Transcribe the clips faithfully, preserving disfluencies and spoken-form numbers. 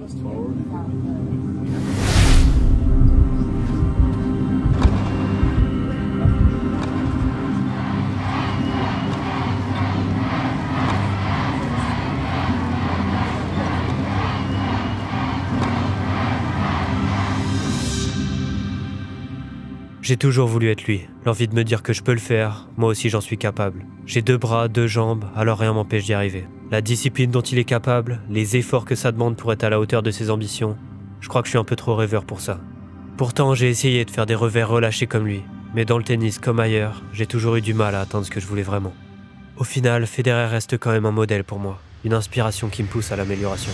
J'ai toujours voulu être lui, l'envie de me dire que je peux le faire, moi aussi j'en suis capable. J'ai deux bras, deux jambes, alors rien m'empêche d'y arriver. La discipline dont il est capable, les efforts que ça demande pour être à la hauteur de ses ambitions, je crois que je suis un peu trop rêveur pour ça. Pourtant j'ai essayé de faire des revers relâchés comme lui, mais dans le tennis comme ailleurs, j'ai toujours eu du mal à atteindre ce que je voulais vraiment. Au final, Federer reste quand même un modèle pour moi, une inspiration qui me pousse à l'amélioration.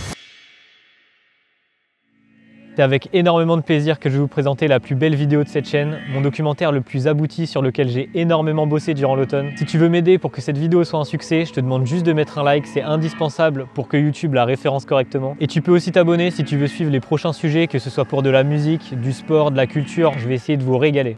C'est avec énormément de plaisir que je vais vous présenter la plus belle vidéo de cette chaîne, mon documentaire le plus abouti sur lequel j'ai énormément bossé durant l'automne. Si tu veux m'aider pour que cette vidéo soit un succès, je te demande juste de mettre un like, c'est indispensable pour que YouTube la référence correctement. Et tu peux aussi t'abonner si tu veux suivre les prochains sujets, que ce soit pour de la musique, du sport, de la culture, je vais essayer de vous régaler.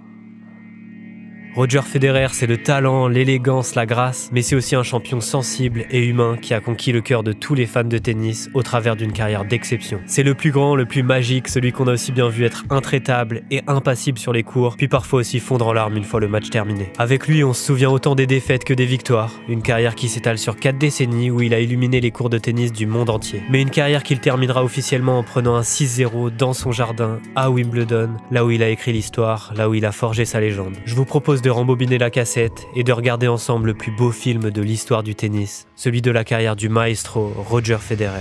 Roger Federer, c'est le talent, l'élégance, la grâce, mais c'est aussi un champion sensible et humain qui a conquis le cœur de tous les fans de tennis au travers d'une carrière d'exception. C'est le plus grand, le plus magique, celui qu'on a aussi bien vu être intraitable et impassible sur les cours, puis parfois aussi fondre en larmes une fois le match terminé. Avec lui, on se souvient autant des défaites que des victoires, une carrière qui s'étale sur quatre décennies où il a illuminé les cours de tennis du monde entier. Mais une carrière qu'il terminera officiellement en prenant un six zéro dans son jardin à Wimbledon, là où il a écrit l'histoire, là où il a forgé sa légende. Je vous propose de rembobiner la cassette et de regarder ensemble le plus beau film de l'histoire du tennis, celui de la carrière du maestro Roger Federer.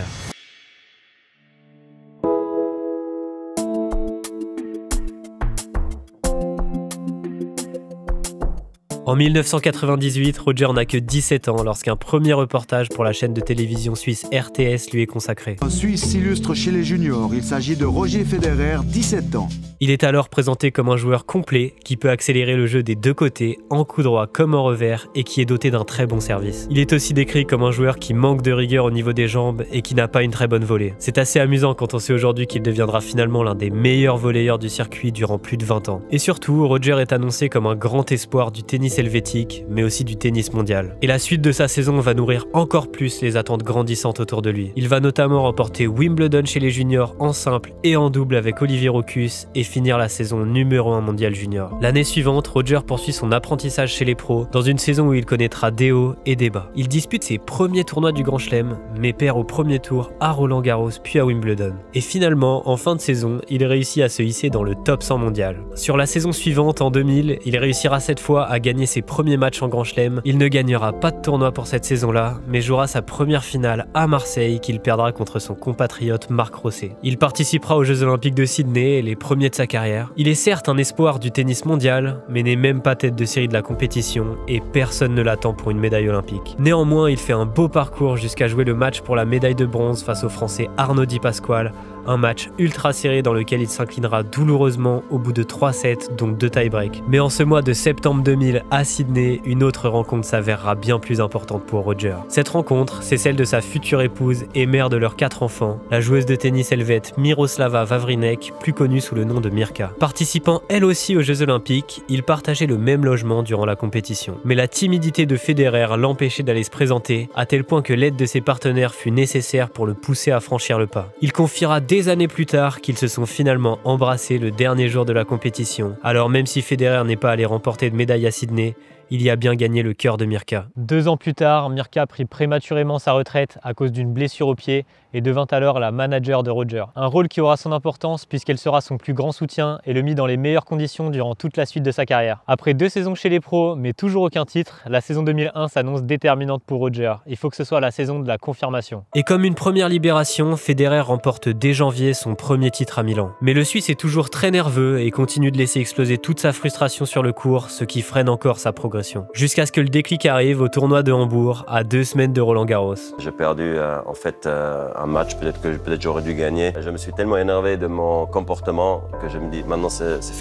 En mille neuf cent quatre-vingt-dix-huit, Roger n'a que dix-sept ans lorsqu'un premier reportage pour la chaîne de télévision suisse R T S lui est consacré. Un Suisse s'illustre chez les juniors, il s'agit de Roger Federer, dix-sept ans. Il est alors présenté comme un joueur complet qui peut accélérer le jeu des deux côtés, en coup droit comme en revers, et qui est doté d'un très bon service. Il est aussi décrit comme un joueur qui manque de rigueur au niveau des jambes et qui n'a pas une très bonne volée. C'est assez amusant quand on sait aujourd'hui qu'il deviendra finalement l'un des meilleurs volleyeurs du circuit durant plus de vingt ans. Et surtout, Roger est annoncé comme un grand espoir du tennis helvétique, mais aussi du tennis mondial. Et la suite de sa saison va nourrir encore plus les attentes grandissantes autour de lui. Il va notamment remporter Wimbledon chez les juniors en simple et en double avec Olivier Rochus et finir la saison numéro un mondial junior. L'année suivante, Roger poursuit son apprentissage chez les pros dans une saison où il connaîtra des hauts et des bas. Il dispute ses premiers tournois du Grand Chelem, mais perd au premier tour à Roland Garros puis à Wimbledon. Et finalement, en fin de saison, il réussit à se hisser dans le top cent mondial. Sur la saison suivante, en deux mille, il réussira cette fois à gagner ses premiers matchs en Grand Chelem. Il ne gagnera pas de tournoi pour cette saison-là, mais jouera sa première finale à Marseille qu'il perdra contre son compatriote Marc Rosset. Il participera aux Jeux Olympiques de Sydney, les premiers de sa carrière. Il est certes un espoir du tennis mondial, mais n'est même pas tête de série de la compétition et personne ne l'attend pour une médaille olympique. Néanmoins, il fait un beau parcours jusqu'à jouer le match pour la médaille de bronze face au Français Arnaud Di Pasquale, un match ultra serré dans lequel il s'inclinera douloureusement au bout de trois sets, donc deux tie-breaks. Mais en ce mois de septembre deux mille à Sydney, une autre rencontre s'avérera bien plus importante pour Roger. Cette rencontre, c'est celle de sa future épouse et mère de leurs quatre enfants, la joueuse de tennis helvète Miroslava Vavrinek, plus connue sous le nom de Mirka. Participant elle aussi aux Jeux Olympiques, ils partageaient le même logement durant la compétition. Mais la timidité de Federer l'empêchait d'aller se présenter, à tel point que l'aide de ses partenaires fut nécessaire pour le pousser à franchir le pas. Il confiera dès Des années plus tard qu'ils se sont finalement embrassés le dernier jour de la compétition. Alors même si Federer n'est pas allé remporter de médaille à Sydney, il y a bien gagné le cœur de Mirka. Deux ans plus tard, Mirka prit prématurément sa retraite à cause d'une blessure au pied et devint alors la manager de Roger. Un rôle qui aura son importance puisqu'elle sera son plus grand soutien et le mit dans les meilleures conditions durant toute la suite de sa carrière. Après deux saisons chez les pros, mais toujours aucun titre, la saison deux mille un s'annonce déterminante pour Roger. Il faut que ce soit la saison de la confirmation. Et comme une première libération, Federer remporte dès janvier son premier titre à Milan. Mais le Suisse est toujours très nerveux et continue de laisser exploser toute sa frustration sur le court, ce qui freine encore sa progression. Jusqu'à ce que le déclic arrive au tournoi de Hambourg, à deux semaines de Roland Garros. J'ai perdu euh, en fait euh, un match peut-être que peut-être j'aurais dû gagner. Je me suis tellement énervé de mon comportement que je me dis maintenant c'est fini.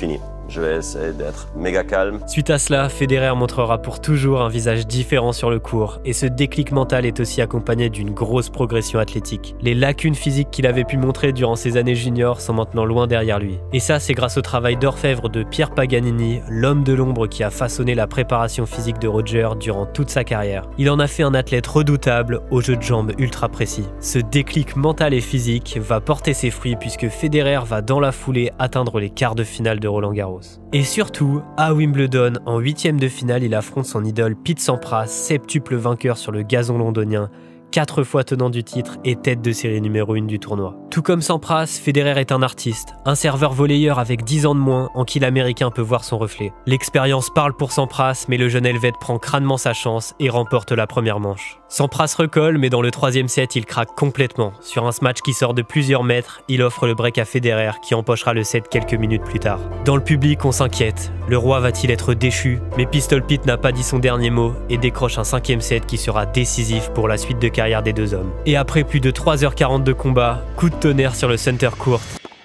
Je vais essayer d'être méga calme. Suite à cela, Federer montrera pour toujours un visage différent sur le court et ce déclic mental est aussi accompagné d'une grosse progression athlétique. Les lacunes physiques qu'il avait pu montrer durant ses années juniors sont maintenant loin derrière lui. Et ça, c'est grâce au travail d'orfèvre de Pierre Paganini, l'homme de l'ombre qui a façonné la préparation physique de Roger durant toute sa carrière. Il en a fait un athlète redoutable au jeu de jambes ultra précis. Ce déclic mental et physique va porter ses fruits puisque Federer va dans la foulée atteindre les quarts de finale de Roland-Garros. Et surtout, à Wimbledon, en huitième de finale, il affronte son idole Pete Sampras, septuple vainqueur sur le gazon londonien, quatre fois tenant du titre et tête de série numéro un du tournoi. Tout comme Sampras, Federer est un artiste, un serveur volleyeur avec dix ans de moins en qui l'Américain peut voir son reflet. L'expérience parle pour Sampras, mais le jeune Helvète prend crânement sa chance et remporte la première manche. Sampras recolle, mais dans le troisième set, il craque complètement. Sur un smash qui sort de plusieurs mètres, il offre le break à Federer qui empochera le set quelques minutes plus tard. Dans le public, on s'inquiète. Le roi va-t-il être déchu? Mais Pistol Pete n'a pas dit son dernier mot et décroche un cinquième set qui sera décisif pour la suite de carrière des deux hommes. Et après plus de trois heures quarante de combat, coup de tonnerre sur le center court,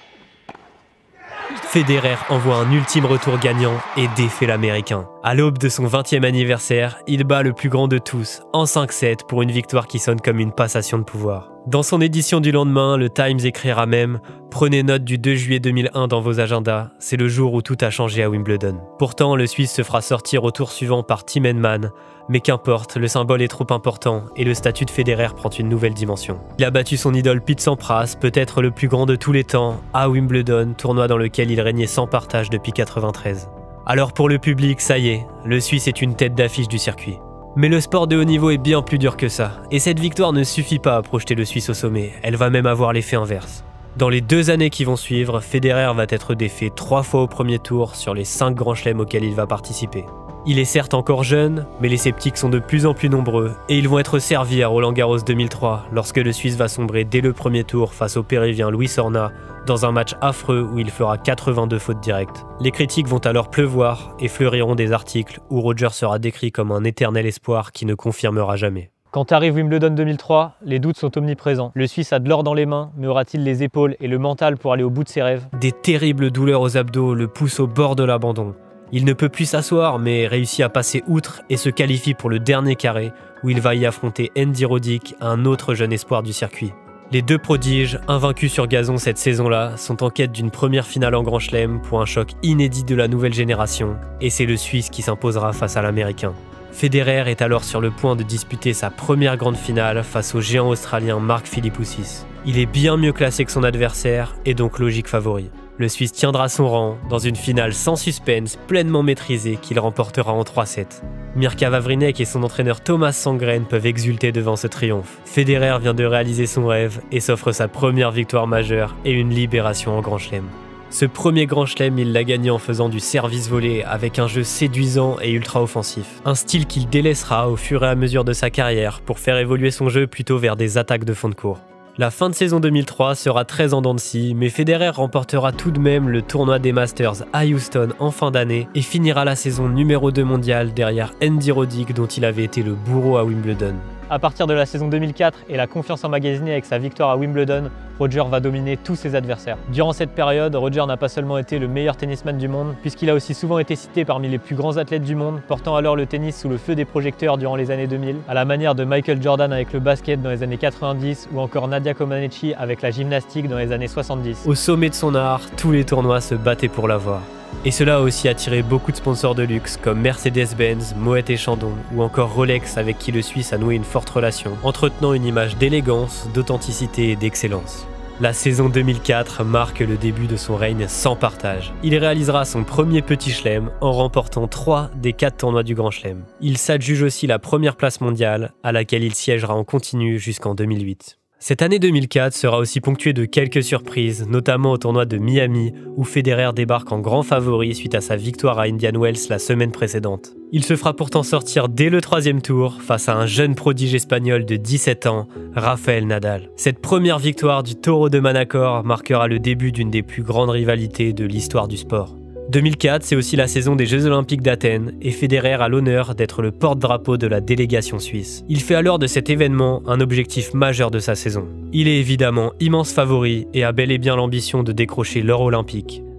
Federer envoie un ultime retour gagnant et défait l'Américain. À l'aube de son vingtième anniversaire, il bat le plus grand de tous, en cinq sept, pour une victoire qui sonne comme une passation de pouvoir. Dans son édition du lendemain, le Times écrira même « Prenez note du deux juillet deux mille un dans vos agendas, c'est le jour où tout a changé à Wimbledon ». Pourtant, le Suisse se fera sortir au tour suivant par Tim Henman, mais qu'importe, le symbole est trop important et le statut de Federer prend une nouvelle dimension. Il a battu son idole Pete Sampras, peut-être le plus grand de tous les temps, à Wimbledon, tournoi dans lequel il régnait sans partage depuis quatre-vingt-treize. Alors pour le public, ça y est, le Suisse est une tête d'affiche du circuit. Mais le sport de haut niveau est bien plus dur que ça, et cette victoire ne suffit pas à projeter le Suisse au sommet, elle va même avoir l'effet inverse. Dans les deux années qui vont suivre, Federer va être défait trois fois au premier tour sur les cinq grands chelems auxquels il va participer. Il est certes encore jeune, mais les sceptiques sont de plus en plus nombreux, et ils vont être servis à Roland-Garros deux mille trois, lorsque le Suisse va sombrer dès le premier tour face au Péruvien Luis Horna, dans un match affreux où il fera quatre-vingt-deux fautes directes. Les critiques vont alors pleuvoir et fleuriront des articles où Roger sera décrit comme un éternel espoir qui ne confirmera jamais. Quand arrive Wimbledon deux mille trois, les doutes sont omniprésents. Le Suisse a de l'or dans les mains, mais aura-t-il les épaules et le mental pour aller au bout de ses rêves? Des terribles douleurs aux abdos le poussent au bord de l'abandon. Il ne peut plus s'asseoir, mais réussit à passer outre et se qualifie pour le dernier carré, où il va y affronter Andy Roddick, un autre jeune espoir du circuit. Les deux prodiges, invaincus sur gazon cette saison-là, sont en quête d'une première finale en Grand Chelem pour un choc inédit de la nouvelle génération, et c'est le Suisse qui s'imposera face à l'Américain. Federer est alors sur le point de disputer sa première grande finale face au géant australien Mark Philippoussis. Il est bien mieux classé que son adversaire et donc logique favori. Le Suisse tiendra son rang dans une finale sans suspense, pleinement maîtrisée, qu'il remportera en trois sept. Mirka Vavrinek et son entraîneur Thomas Sandgren peuvent exulter devant ce triomphe. Federer vient de réaliser son rêve et s'offre sa première victoire majeure et une libération en Grand Chelem. Ce premier Grand Chelem, il l'a gagné en faisant du service volé avec un jeu séduisant et ultra offensif. Un style qu'il délaissera au fur et à mesure de sa carrière pour faire évoluer son jeu plutôt vers des attaques de fond de court. La fin de saison deux mille trois sera très en dents de scie, mais Federer remportera tout de même le tournoi des Masters à Houston en fin d'année et finira la saison numéro deux mondiale derrière Andy Roddick dont il avait été le bourreau à Wimbledon. À partir de la saison deux mille quatre et la confiance emmagasinée avec sa victoire à Wimbledon, Roger va dominer tous ses adversaires. Durant cette période, Roger n'a pas seulement été le meilleur tennisman du monde, puisqu'il a aussi souvent été cité parmi les plus grands athlètes du monde, portant alors le tennis sous le feu des projecteurs durant les années deux mille, à la manière de Michael Jordan avec le basket dans les années quatre-vingt-dix ou encore Nadia Comaneci avec la gymnastique dans les années soixante-dix. Au sommet de son art, tous les tournois se battaient pour l'avoir. Et cela a aussi attiré beaucoup de sponsors de luxe comme Mercedes-Benz, Moët et Chandon ou encore Rolex avec qui le Suisse a noué une forte relation, entretenant une image d'élégance, d'authenticité et d'excellence. La saison deux mille quatre marque le début de son règne sans partage. Il réalisera son premier petit chelem en remportant trois des quatre tournois du Grand Chelem. Il s'adjuge aussi la première place mondiale à laquelle il siégera en continu jusqu'en deux mille huit. Cette année deux mille quatre sera aussi ponctuée de quelques surprises, notamment au tournoi de Miami, où Federer débarque en grand favori suite à sa victoire à Indian Wells la semaine précédente. Il se fera pourtant sortir dès le troisième tour face à un jeune prodige espagnol de dix-sept ans, Rafael Nadal. Cette première victoire du Taureau de Manacor marquera le début d'une des plus grandes rivalités de l'histoire du sport. deux mille quatre, c'est aussi la saison des Jeux Olympiques d'Athènes et Federer a l'honneur d'être le porte-drapeau de la délégation suisse. Il fait alors de cet événement un objectif majeur de sa saison. Il est évidemment immense favori et a bel et bien l'ambition de décrocher l'or olympique.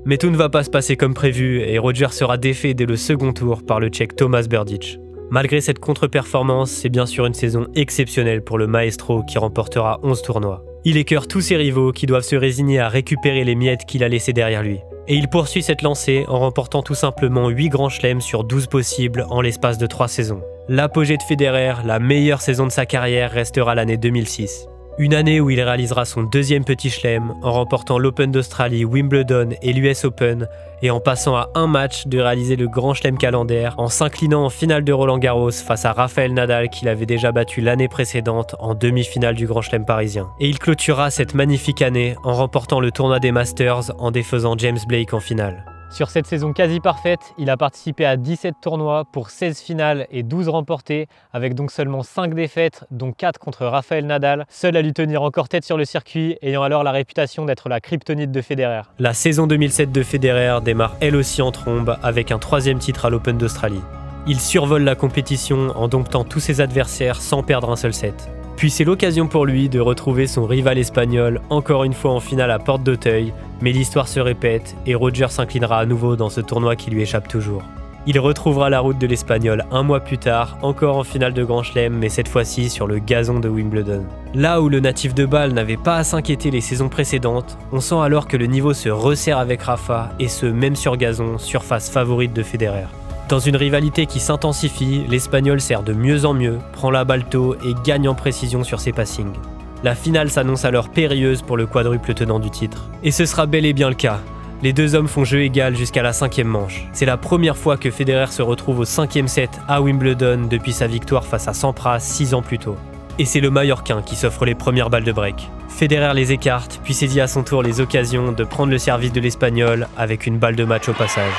Mais tout ne va pas se passer comme prévu et Roger sera défait dès le second tour par le Tchèque Tomáš Berdych. Malgré cette contre-performance, c'est bien sûr une saison exceptionnelle pour le maestro qui remportera onze tournois. Il écœure tous ses rivaux qui doivent se résigner à récupérer les miettes qu'il a laissées derrière lui. Et il poursuit cette lancée en remportant tout simplement huit grands chelems sur douze possibles en l'espace de trois saisons. L'apogée de Federer, la meilleure saison de sa carrière, restera l'année deux mille six. Une année où il réalisera son deuxième petit chelem en remportant l'Open d'Australie, Wimbledon et l'U S Open et en passant à un match de réaliser le grand chelem calendaire en s'inclinant en finale de Roland Garros face à Rafael Nadal qu'il avait déjà battu l'année précédente en demi-finale du grand chelem parisien. Et il clôturera cette magnifique année en remportant le tournoi des Masters en défaisant James Blake en finale. Sur cette saison quasi parfaite, il a participé à dix-sept tournois pour seize finales et douze remportés, avec donc seulement cinq défaites, dont quatre contre Rafael Nadal, seul à lui tenir encore tête sur le circuit, ayant alors la réputation d'être la kryptonite de Federer. La saison deux mille sept de Federer démarre elle aussi en trombe, avec un troisième titre à l'Open d'Australie. Il survole la compétition en domptant tous ses adversaires sans perdre un seul set. Puis c'est l'occasion pour lui de retrouver son rival espagnol, encore une fois en finale à Porte d'Auteuil, mais l'histoire se répète et Roger s'inclinera à nouveau dans ce tournoi qui lui échappe toujours. Il retrouvera la route de l'espagnol un mois plus tard, encore en finale de Grand Chelem, mais cette fois-ci sur le gazon de Wimbledon. Là où le natif de Bâle n'avait pas à s'inquiéter les saisons précédentes, on sent alors que le niveau se resserre avec Rafa, et ce même sur gazon, surface favorite de Federer. Dans une rivalité qui s'intensifie, l'Espagnol sert de mieux en mieux, prend la balle tôt et gagne en précision sur ses passings. La finale s'annonce alors périlleuse pour le quadruple tenant du titre. Et ce sera bel et bien le cas. Les deux hommes font jeu égal jusqu'à la cinquième manche. C'est la première fois que Federer se retrouve au cinquième set à Wimbledon depuis sa victoire face à Sampras six ans plus tôt. Et c'est le Mallorquin qui s'offre les premières balles de break. Federer les écarte, puis saisit à son tour les occasions de prendre le service de l'Espagnol avec une balle de match au passage.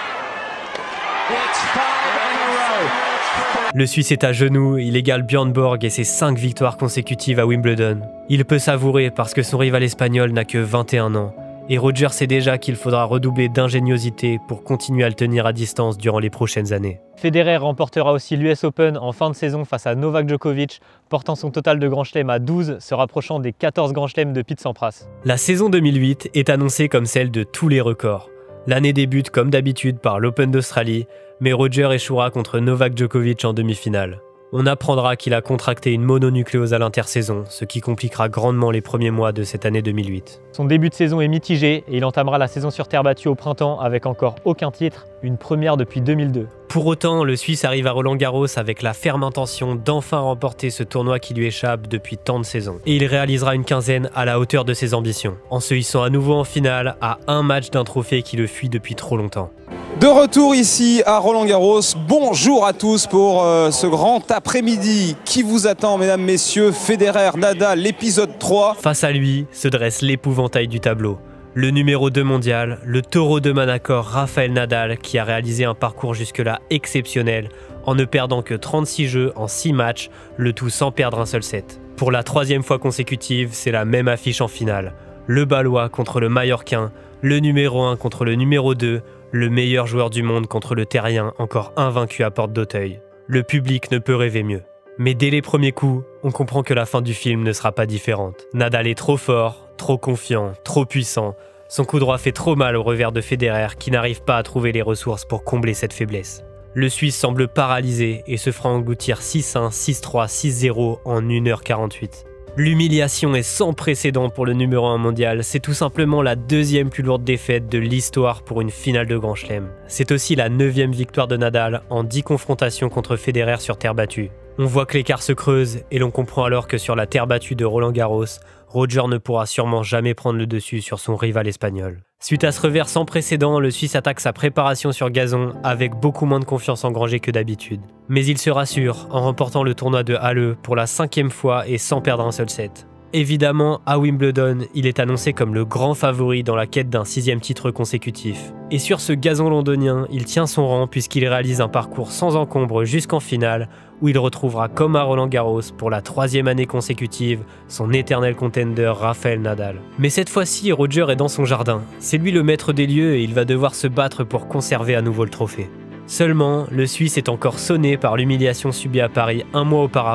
Le Suisse est à genoux, il égale Björn Borg et ses cinq victoires consécutives à Wimbledon. Il peut savourer parce que son rival espagnol n'a que vingt et un ans. Et Roger sait déjà qu'il faudra redoubler d'ingéniosité pour continuer à le tenir à distance durant les prochaines années. Federer remportera aussi l'U S Open en fin de saison face à Novak Djokovic, portant son total de grands chelems à douze, se rapprochant des quatorze grands chelems de Pete Sampras. La saison deux mille huit est annoncée comme celle de tous les records. L'année débute comme d'habitude par l'Open d'Australie, mais Roger échouera contre Novak Djokovic en demi-finale. On apprendra qu'il a contracté une mononucléose à l'intersaison, ce qui compliquera grandement les premiers mois de cette année deux mille huit. Son début de saison est mitigé et il entamera la saison sur terre battue au printemps avec encore aucun titre, une première depuis deux mille deux. Pour autant, le Suisse arrive à Roland-Garros avec la ferme intention d'enfin remporter ce tournoi qui lui échappe depuis tant de saisons. Et il réalisera une quinzaine à la hauteur de ses ambitions, en se hissant à nouveau en finale à un match d'un trophée qui le fuit depuis trop longtemps. De retour ici à Roland-Garros, bonjour à tous pour euh, ce grand après-midi qui vous attend, mesdames, messieurs. Federer, Nadal, l'épisode trois. Face à lui se dresse l'épouvantail du tableau. Le numéro deux mondial, le taureau de Manacor Rafael Nadal, qui a réalisé un parcours jusque-là exceptionnel en ne perdant que trente-six jeux en six matchs, le tout sans perdre un seul set. Pour la troisième fois consécutive, c'est la même affiche en finale. Le Balois contre le Mallorquin, le numéro un contre le numéro deux, le meilleur joueur du monde contre le Terrien encore invaincu à Porte d'Auteuil. Le public ne peut rêver mieux. Mais dès les premiers coups, on comprend que la fin du film ne sera pas différente. Nadal est trop fort, trop confiant, trop puissant. Son coup droit fait trop mal au revers de Federer qui n'arrive pas à trouver les ressources pour combler cette faiblesse. Le Suisse semble paralysé et se fera engloutir six un, six trois, six zéro en une heure quarante-huit. L'humiliation est sans précédent pour le numéro un mondial, c'est tout simplement la deuxième plus lourde défaite de l'histoire pour une finale de Grand Chelem. C'est aussi la neuvième victoire de Nadal en dix confrontations contre Federer sur terre battue. On voit que l'écart se creuse et l'on comprend alors que sur la terre battue de Roland-Garros, Roger ne pourra sûrement jamais prendre le dessus sur son rival espagnol. Suite à ce revers sans précédent, le Suisse attaque sa préparation sur gazon avec beaucoup moins de confiance engrangée que d'habitude. Mais il se rassure en remportant le tournoi de Halle pour la cinquième fois et sans perdre un seul set. Évidemment, à Wimbledon, il est annoncé comme le grand favori dans la quête d'un sixième titre consécutif. Et sur ce gazon londonien, il tient son rang puisqu'il réalise un parcours sans encombre jusqu'en finale, où il retrouvera comme à Roland-Garros pour la troisième année consécutive son éternel contender Rafael Nadal. Mais cette fois-ci, Roger est dans son jardin. C'est lui le maître des lieux et il va devoir se battre pour conserver à nouveau le trophée. Seulement, le Suisse est encore sonné par l'humiliation subie à Paris un mois auparavant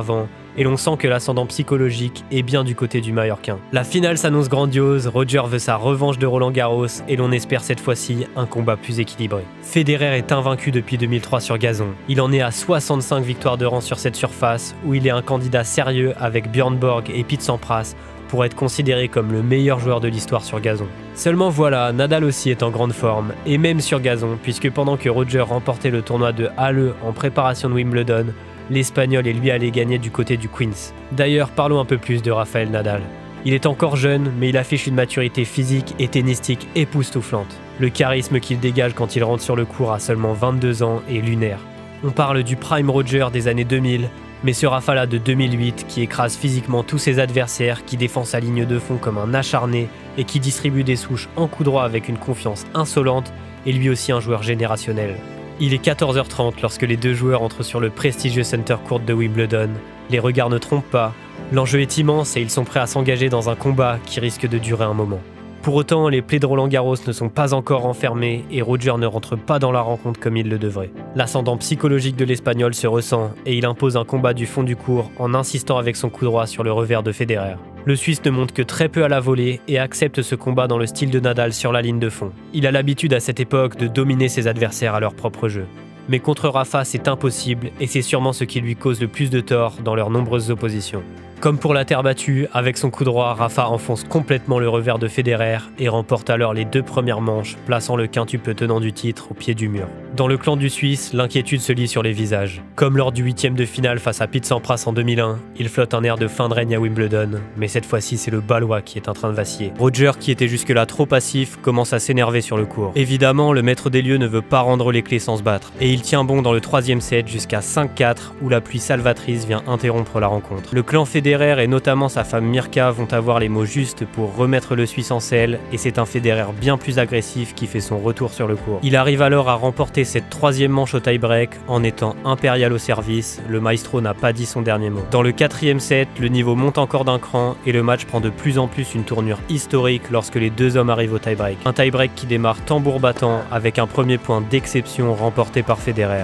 et l'on sent que l'ascendant psychologique est bien du côté du Mallorquin. La finale s'annonce grandiose, Roger veut sa revanche de Roland Garros et l'on espère cette fois-ci un combat plus équilibré. Federer est invaincu depuis deux mille trois sur gazon. Il en est à soixante-cinq victoires de rang sur cette surface où il est un candidat sérieux avec Björn Borg et Pete Sampras pour être considéré comme le meilleur joueur de l'histoire sur gazon. Seulement voilà, Nadal aussi est en grande forme, et même sur gazon, puisque pendant que Roger remportait le tournoi de Halle en préparation de Wimbledon, l'Espagnol est lui allé gagner du côté du Queens. D'ailleurs, parlons un peu plus de Rafael Nadal. Il est encore jeune, mais il affiche une maturité physique et tennistique époustouflante. Le charisme qu'il dégage quand il rentre sur le court à seulement vingt-deux ans est lunaire. On parle du prime Roger des années deux mille, mais ce Rafa-là de deux mille huit qui écrase physiquement tous ses adversaires, qui défend sa ligne de fond comme un acharné et qui distribue des souches en coup droit avec une confiance insolente, est lui aussi un joueur générationnel. Il est quatorze heures trente lorsque les deux joueurs entrent sur le prestigieux Center Court de Wimbledon. Les regards ne trompent pas, l'enjeu est immense et ils sont prêts à s'engager dans un combat qui risque de durer un moment. Pour autant, les plaies de Roland Garros ne sont pas encore enfermées et Roger ne rentre pas dans la rencontre comme il le devrait. L'ascendant psychologique de l'Espagnol se ressent et il impose un combat du fond du court en insistant avec son coup droit sur le revers de Federer. Le Suisse ne monte que très peu à la volée et accepte ce combat dans le style de Nadal sur la ligne de fond. Il a l'habitude à cette époque de dominer ses adversaires à leur propre jeu. Mais contre Rafa, c'est impossible et c'est sûrement ce qui lui cause le plus de tort dans leurs nombreuses oppositions. Comme pour la terre battue, avec son coup droit, Rafa enfonce complètement le revers de Federer et remporte alors les deux premières manches, plaçant le quintuple tenant du titre au pied du mur. Dans le clan du Suisse, l'inquiétude se lit sur les visages. Comme lors du huitième de finale face à Pete Sampras en deux mille un, il flotte un air de fin de règne à Wimbledon, mais cette fois-ci c'est le Balois qui est en train de vaciller. Roger, qui était jusque-là trop passif, commence à s'énerver sur le court. Évidemment, le maître des lieux ne veut pas rendre les clés sans se battre, et il tient bon dans le troisième set jusqu'à cinq quatre, où la pluie salvatrice vient interrompre la rencontre. Le clan Federer et notamment sa femme Mirka vont avoir les mots justes pour remettre le Suisse en selle et c'est un Federer bien plus agressif qui fait son retour sur le court. Il arrive alors à remporter cette troisième manche au tie-break en étant impérial au service, le maestro n'a pas dit son dernier mot. Dans le quatrième set, le niveau monte encore d'un cran et le match prend de plus en plus une tournure historique lorsque les deux hommes arrivent au tie-break. Un tie-break qui démarre tambour battant avec un premier point d'exception remporté par Federer.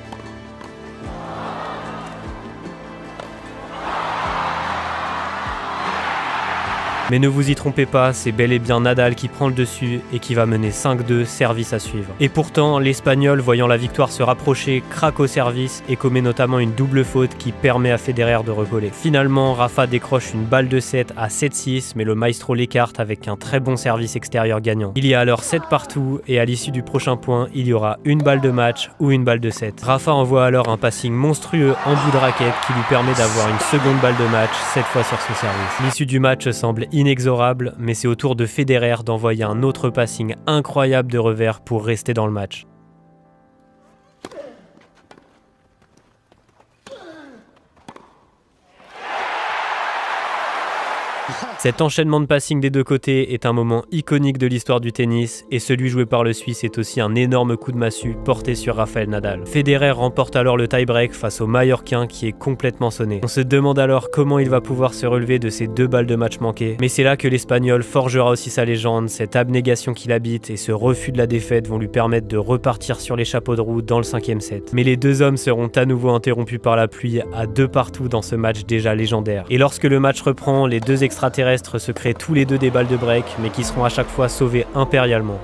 Mais ne vous y trompez pas, c'est bel et bien Nadal qui prend le dessus et qui va mener cinq deux, service à suivre. Et pourtant, l'Espagnol, voyant la victoire se rapprocher, craque au service et commet notamment une double faute qui permet à Federer de recoller. Finalement, Rafa décroche une balle de sept à sept six, mais le maestro l'écarte avec un très bon service extérieur gagnant. Il y a alors sept partout et à l'issue du prochain point, il y aura une balle de match ou une balle de sept. Rafa envoie alors un passing monstrueux en bout de raquette qui lui permet d'avoir une seconde balle de match, cette fois sur son service. L'issue du match semble inexorable, mais c'est au tour de Federer d'envoyer un autre passing incroyable de revers pour rester dans le match. Cet enchaînement de passing des deux côtés est un moment iconique de l'histoire du tennis et celui joué par le Suisse est aussi un énorme coup de massue porté sur Rafael Nadal. Federer remporte alors le tie-break face au Mallorquin qui est complètement sonné. On se demande alors comment il va pouvoir se relever de ces deux balles de match manquées, mais c'est là que l'Espagnol forgera aussi sa légende, cette abnégation qu'il habite et ce refus de la défaite vont lui permettre de repartir sur les chapeaux de roue dans le cinquième set. Mais les deux hommes seront à nouveau interrompus par la pluie à deux partout dans ce match déjà légendaire. Et lorsque le match reprend, les deux extraterrestres se créent tous les deux des balles de break, mais qui seront à chaque fois sauvés impérialement.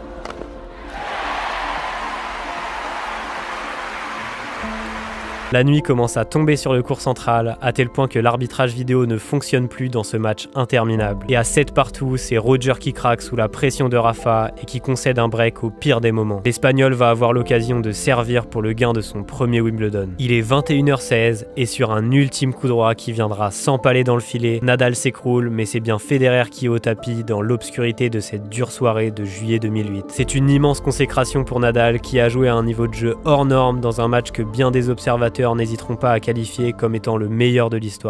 La nuit commence à tomber sur le court central, à tel point que l'arbitrage vidéo ne fonctionne plus dans ce match interminable. Et à sept partout, c'est Roger qui craque sous la pression de Rafa et qui concède un break au pire des moments. L'Espagnol va avoir l'occasion de servir pour le gain de son premier Wimbledon. Il est vingt et une heures seize et sur un ultime coup droit qui viendra s'empaler dans le filet, Nadal s'écroule, mais c'est bien Federer qui est au tapis dans l'obscurité de cette dure soirée de juillet deux mille huit. C'est une immense consécration pour Nadal qui a joué à un niveau de jeu hors norme dans un match que bien des observateurs n'hésiteront pas à qualifier comme étant le meilleur de l'histoire.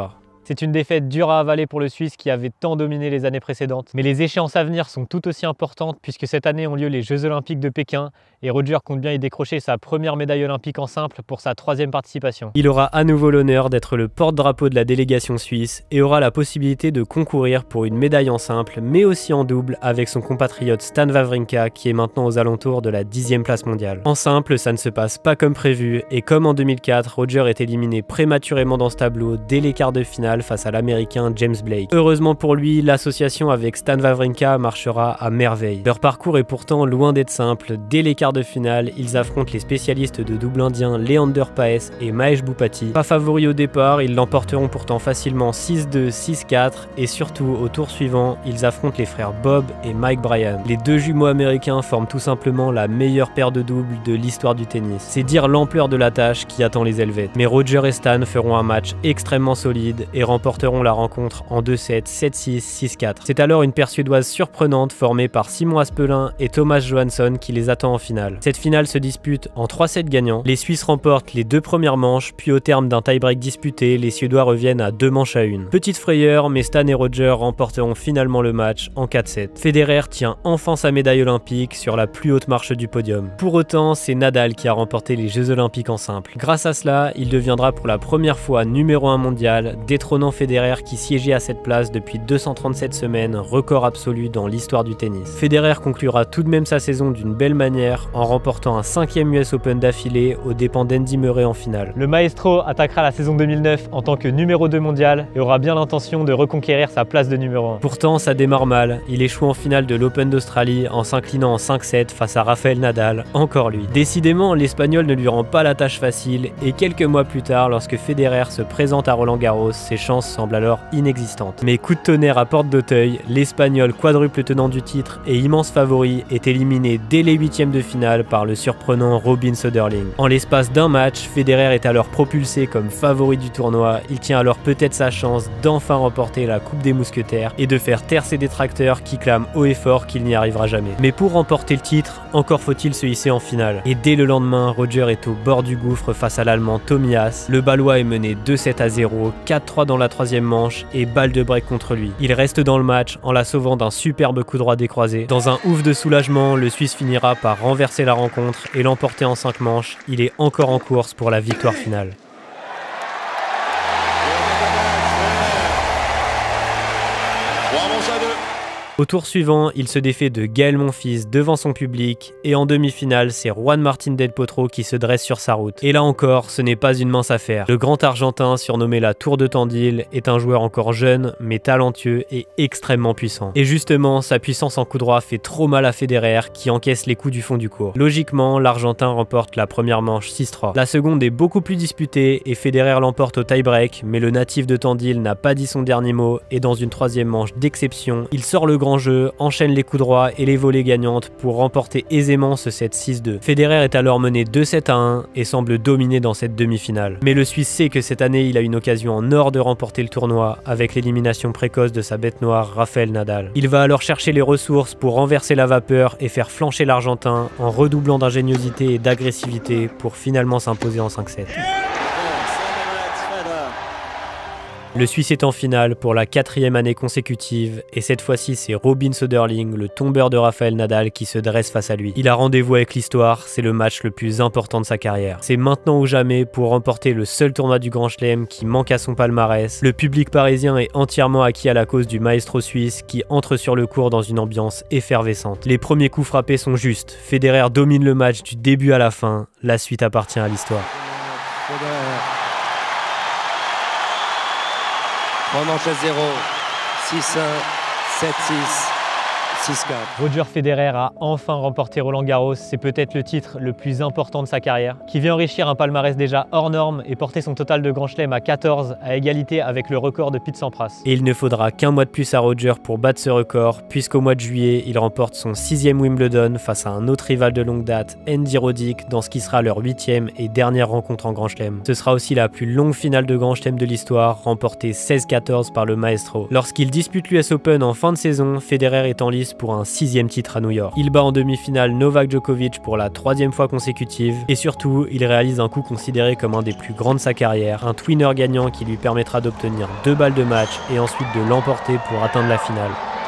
C'est une défaite dure à avaler pour le Suisse qui avait tant dominé les années précédentes. Mais les échéances à venir sont tout aussi importantes puisque cette année ont lieu les Jeux Olympiques de Pékin et Roger compte bien y décrocher sa première médaille olympique en simple pour sa troisième participation. Il aura à nouveau l'honneur d'être le porte-drapeau de la délégation suisse et aura la possibilité de concourir pour une médaille en simple mais aussi en double avec son compatriote Stan Wawrinka qui est maintenant aux alentours de la dixième place mondiale. En simple, ça ne se passe pas comme prévu et comme en deux mille quatre, Roger est éliminé prématurément dans ce tableau dès les quarts de finale face à l'américain James Blake. Heureusement pour lui, l'association avec Stan Wawrinka marchera à merveille. Leur parcours est pourtant loin d'être simple. Dès les quarts de finale, ils affrontent les spécialistes de double indien Leander Paes et Mahesh Bhupathi. Pas favoris au départ, ils l'emporteront pourtant facilement six deux, six quatre et surtout au tour suivant, ils affrontent les frères Bob et Mike Bryan. Les deux jumeaux américains forment tout simplement la meilleure paire de doubles de l'histoire du tennis. C'est dire l'ampleur de la tâche qui attend les Helvètes. Mais Roger et Stan feront un match extrêmement solide et remporteront la rencontre en deux sept, sept six, six quatre. C'est alors une paire suédoise surprenante formée par Simon Aspelin et Thomas Johansson qui les attend en finale. Cette finale se dispute en trois sets gagnants. Les Suisses remportent les deux premières manches, puis au terme d'un tie-break disputé, les Suédois reviennent à deux manches à une. Petite frayeur, mais Stan et Roger remporteront finalement le match en quatre sept. Federer tient enfin sa médaille olympique sur la plus haute marche du podium. Pour autant, c'est Nadal qui a remporté les Jeux Olympiques en simple. Grâce à cela, il deviendra pour la première fois numéro un mondial, détrônant Federer qui siégeait à cette place depuis deux cent trente-sept semaines, record absolu dans l'histoire du tennis. Federer conclura tout de même sa saison d'une belle manière en remportant un cinquième U S Open d'affilée aux dépens d'Andy Murray en finale. Le maestro attaquera la saison deux mille neuf en tant que numéro deux mondial et aura bien l'intention de reconquérir sa place de numéro un. Pourtant, ça démarre mal. Il échoue en finale de l'Open d'Australie en s'inclinant en cinq sept face à Rafael Nadal, encore lui. Décidément, l'Espagnol ne lui rend pas la tâche facile et quelques mois plus tard, lorsque Federer se présente à Roland-Garros, ses chances semblent alors inexistantes. Mais coup de tonnerre à porte d'Auteuil, l'Espagnol quadruple tenant du titre et immense favori est éliminé dès les huitièmes de finale par le surprenant Robin Söderling. En l'espace d'un match, Federer est alors propulsé comme favori du tournoi. Il tient alors peut-être sa chance d'enfin remporter la Coupe des Mousquetaires et de faire taire ses détracteurs qui clament haut et fort qu'il n'y arrivera jamais. Mais pour remporter le titre, encore faut-il se hisser en finale. Et dès le lendemain, Roger est au bord du gouffre face à l'Allemand Tommy Haas. Le Balois est mené deux sept à zéro, quatre trois dans la troisième manche et balle de break contre lui. Il reste dans le match en la sauvant d'un superbe coup droit décroisé. Dans un ouf de soulagement, le Suisse finira par renverser la rencontre et l'emporter en cinq manches. Il est encore en course pour la victoire finale. Au tour suivant, il se défait de Gaël Monfils devant son public et en demi-finale, c'est Juan Martín del Potro qui se dresse sur sa route. Et là encore, ce n'est pas une mince affaire. Le grand Argentin, surnommé la Tour de Tandil, est un joueur encore jeune mais talentueux et extrêmement puissant. Et justement, sa puissance en coup droit fait trop mal à Federer qui encaisse les coups du fond du court. Logiquement, l'Argentin remporte la première manche six trois. La seconde est beaucoup plus disputée et Federer l'emporte au tie-break, mais le natif de Tandil n'a pas dit son dernier mot et dans une troisième manche d'exception, il sort le grand jeu, enchaîne les coups droits et les volées gagnantes pour remporter aisément ce set six deux. Federer est alors mené deux sept à un et semble dominer dans cette demi-finale. Mais le Suisse sait que cette année il a une occasion en or de remporter le tournoi avec l'élimination précoce de sa bête noire Rafael Nadal. Il va alors chercher les ressources pour renverser la vapeur et faire flancher l'Argentin en redoublant d'ingéniosité et d'agressivité pour finalement s'imposer en cinq sept. Le Suisse est en finale pour la quatrième année consécutive et cette fois-ci c'est Robin Söderling, le tombeur de Rafael Nadal, qui se dresse face à lui. Il a rendez-vous avec l'histoire, c'est le match le plus important de sa carrière. C'est maintenant ou jamais pour remporter le seul tournoi du Grand Chelem qui manque à son palmarès. Le public parisien est entièrement acquis à la cause du maestro suisse qui entre sur le court dans une ambiance effervescente. Les premiers coups frappés sont justes, Federer domine le match du début à la fin, la suite appartient à l'histoire. trois manches à zéro, six un, sept six, six quatre. Roger Federer a enfin remporté Roland-Garros, c'est peut-être le titre le plus important de sa carrière, qui vient enrichir un palmarès déjà hors norme et porter son total de Grand Chelem à quatorze, à égalité avec le record de Pete Sampras. Et il ne faudra qu'un mois de plus à Roger pour battre ce record, puisqu'au mois de juillet, il remporte son sixième Wimbledon face à un autre rival de longue date, Andy Roddick, dans ce qui sera leur huitième et dernière rencontre en Grand Chelem. Ce sera aussi la plus longue finale de Grand Chelem de l'histoire, remportée seize quatorze par le maestro. Lorsqu'il dispute l'U S Open en fin de saison, Federer est en lice pour un sixième titre à New York. Il bat en demi-finale Novak Djokovic pour la troisième fois consécutive et surtout, il réalise un coup considéré comme un des plus grands de sa carrière, un twinner gagnant qui lui permettra d'obtenir deux balles de match et ensuite de l'emporter pour atteindre la finale.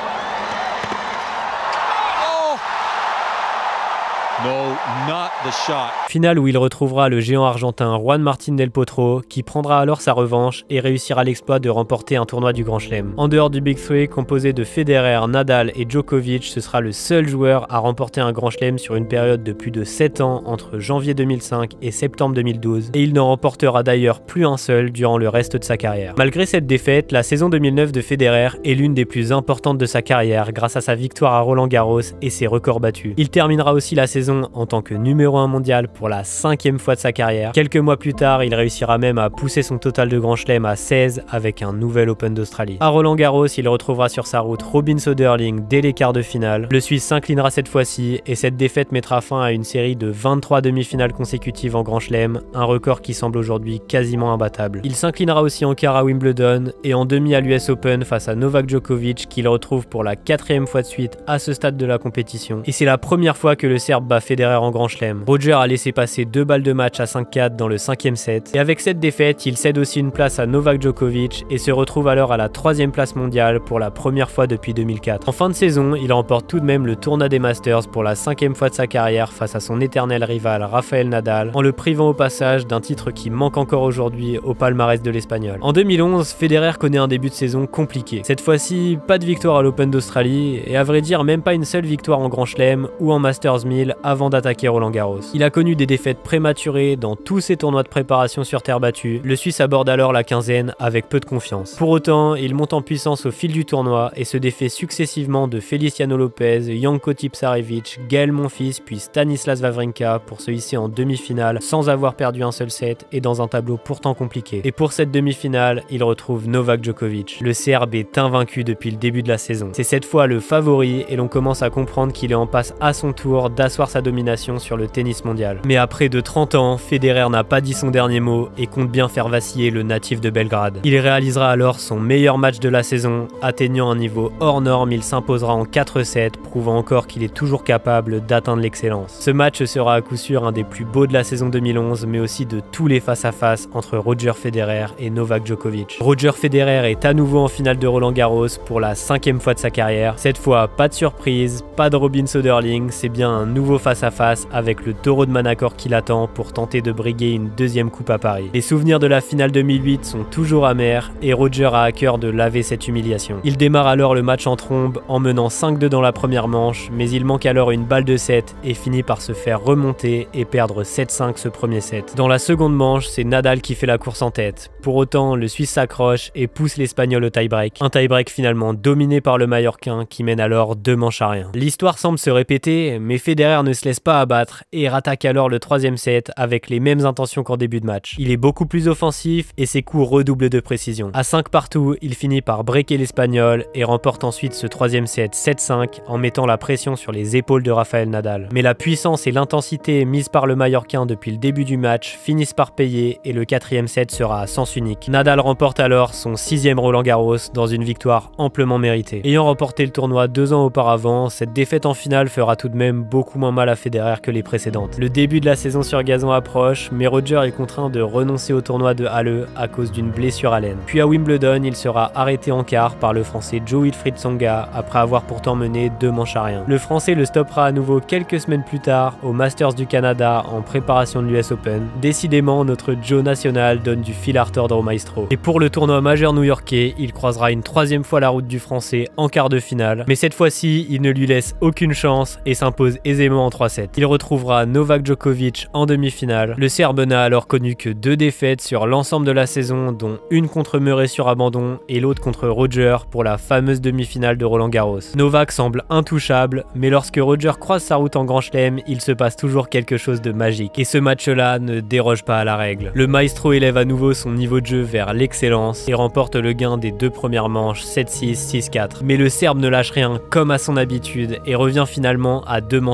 No, not the shot. Finale où il retrouvera le géant argentin Juan Martín del Potro, qui prendra alors sa revanche et réussira l'exploit de remporter un tournoi du Grand Chelem. En dehors du Big Three, composé de Federer, Nadal et Djokovic, ce sera le seul joueur à remporter un Grand Chelem sur une période de plus de sept ans entre janvier deux mille cinq et septembre deux mille douze, et il n'en remportera d'ailleurs plus un seul durant le reste de sa carrière. Malgré cette défaite, la saison deux mille neuf de Federer est l'une des plus importantes de sa carrière grâce à sa victoire à Roland-Garros et ses records battus. Il terminera aussi la saison en tant que numéro un mondial pour la cinquième fois de sa carrière. Quelques mois plus tard, il réussira même à pousser son total de Grand Chelem à seize avec un nouvel Open d'Australie. À Roland-Garros, il retrouvera sur sa route Robin Söderling dès les quarts de finale. Le Suisse s'inclinera cette fois-ci et cette défaite mettra fin à une série de vingt-trois demi-finales consécutives en Grand Chelem, un record qui semble aujourd'hui quasiment imbattable. Il s'inclinera aussi en quart à Wimbledon et en demi à l'U S Open face à Novak Djokovic qu'il retrouve pour la quatrième fois de suite à ce stade de la compétition. Et c'est la première fois que le Serbe bat Federer en Grand Chelem. Roger a laissé passer deux balles de match à cinq quatre dans le cinquième set. Et avec cette défaite, il cède aussi une place à Novak Djokovic et se retrouve alors à la troisième place mondiale pour la première fois depuis deux mille quatre. En fin de saison, il remporte tout de même le tournoi des Masters pour la cinquième fois de sa carrière face à son éternel rival Rafael Nadal, en le privant au passage d'un titre qui manque encore aujourd'hui au palmarès de l'Espagnol. En deux mille onze, Federer connaît un début de saison compliqué. Cette fois-ci, pas de victoire à l'Open d'Australie et à vrai dire même pas une seule victoire en Grand Chelem ou en Masters mille avant d'attaquer Roland-Garros. Il a connu des défaites prématurées dans tous ses tournois de préparation sur terre battue. Le Suisse aborde alors la quinzaine avec peu de confiance. Pour autant, il monte en puissance au fil du tournoi et se défait successivement de Feliciano Lopez, Janko Tipsarevic, Gaël Monfils puis Stanislas Wawrinka pour se hisser en demi-finale sans avoir perdu un seul set et dans un tableau pourtant compliqué. Et pour cette demi-finale, il retrouve Novak Djokovic. Le Serbe est invaincu depuis le début de la saison. C'est cette fois le favori et l'on commence à comprendre qu'il est en passe à son tour d'asseoir sa domination sur le tennis mondial. Mais à près de trente ans, Federer n'a pas dit son dernier mot et compte bien faire vaciller le natif de Belgrade. Il réalisera alors son meilleur match de la saison, atteignant un niveau hors norme, il s'imposera en quatre sept, prouvant encore qu'il est toujours capable d'atteindre l'excellence. Ce match sera à coup sûr un des plus beaux de la saison deux mille onze, mais aussi de tous les face-à-face entre Roger Federer et Novak Djokovic. Roger Federer est à nouveau en finale de Roland-Garros pour la cinquième fois de sa carrière. Cette fois, pas de surprise, pas de Robin Söderling, c'est bien un nouveau face-à-face avec le taureau de Manacor qui l'attend pour tenter de briguer une deuxième coupe à Paris. Les souvenirs de la finale deux mille huit sont toujours amers et Roger a à cœur de laver cette humiliation. Il démarre alors le match en trombe en menant cinq deux dans la première manche, mais il manque alors une balle de set et finit par se faire remonter et perdre sept cinq ce premier set. Dans la seconde manche, c'est Nadal qui fait la course en tête. Pour autant, le Suisse s'accroche et pousse l'Espagnol au tie-break. Un tie-break finalement dominé par le Mallorquin qui mène alors deux manches à rien. L'histoire semble se répéter, mais Federer ne se laisse pas abattre et rattaque alors le troisième set avec les mêmes intentions qu'en début de match. Il est beaucoup plus offensif et ses coups redoublent de précision. À cinq partout, il finit par breaker l'Espagnol et remporte ensuite ce troisième set sept cinq en mettant la pression sur les épaules de Rafael Nadal. Mais la puissance et l'intensité mise par le Mallorquin depuis le début du match finissent par payer et le quatrième set sera à sens unique. Nadal remporte alors son sixième Roland-Garros dans une victoire amplement méritée. Ayant remporté le tournoi deux ans auparavant, cette défaite en finale fera tout de même beaucoup moins mal à Federer que les précédentes. Le début de la saison sur gazon approche, mais Roger est contraint de renoncer au tournoi de Halle à cause d'une blessure à l'aine. Puis à Wimbledon, il sera arrêté en quart par le français Joe-Wilfried Tsonga après avoir pourtant mené deux manches à rien. Le français le stoppera à nouveau quelques semaines plus tard au Masters du Canada en préparation de l'U S Open. Décidément, notre Joe national donne du fil à retordre au maestro. Et pour le tournoi majeur new-yorkais, il croisera une troisième fois la route du français en quart de finale, mais cette fois-ci, il ne lui laisse aucune chance et s'impose aisément en trois sept. Il retrouvera Novak Djokovic en demi-finale. Le Serbe n'a alors connu que deux défaites sur l'ensemble de la saison, dont une contre Murray sur abandon et l'autre contre Roger pour la fameuse demi-finale de Roland-Garros. Novak semble intouchable, mais lorsque Roger croise sa route en Grand Chelem, il se passe toujours quelque chose de magique. Et ce match-là ne déroge pas à la règle. Le maestro élève à nouveau son niveau de jeu vers l'excellence et remporte le gain des deux premières manches sept six, six quatre. Mais le Serbe ne lâche rien comme à son habitude et revient finalement à deux manches partout.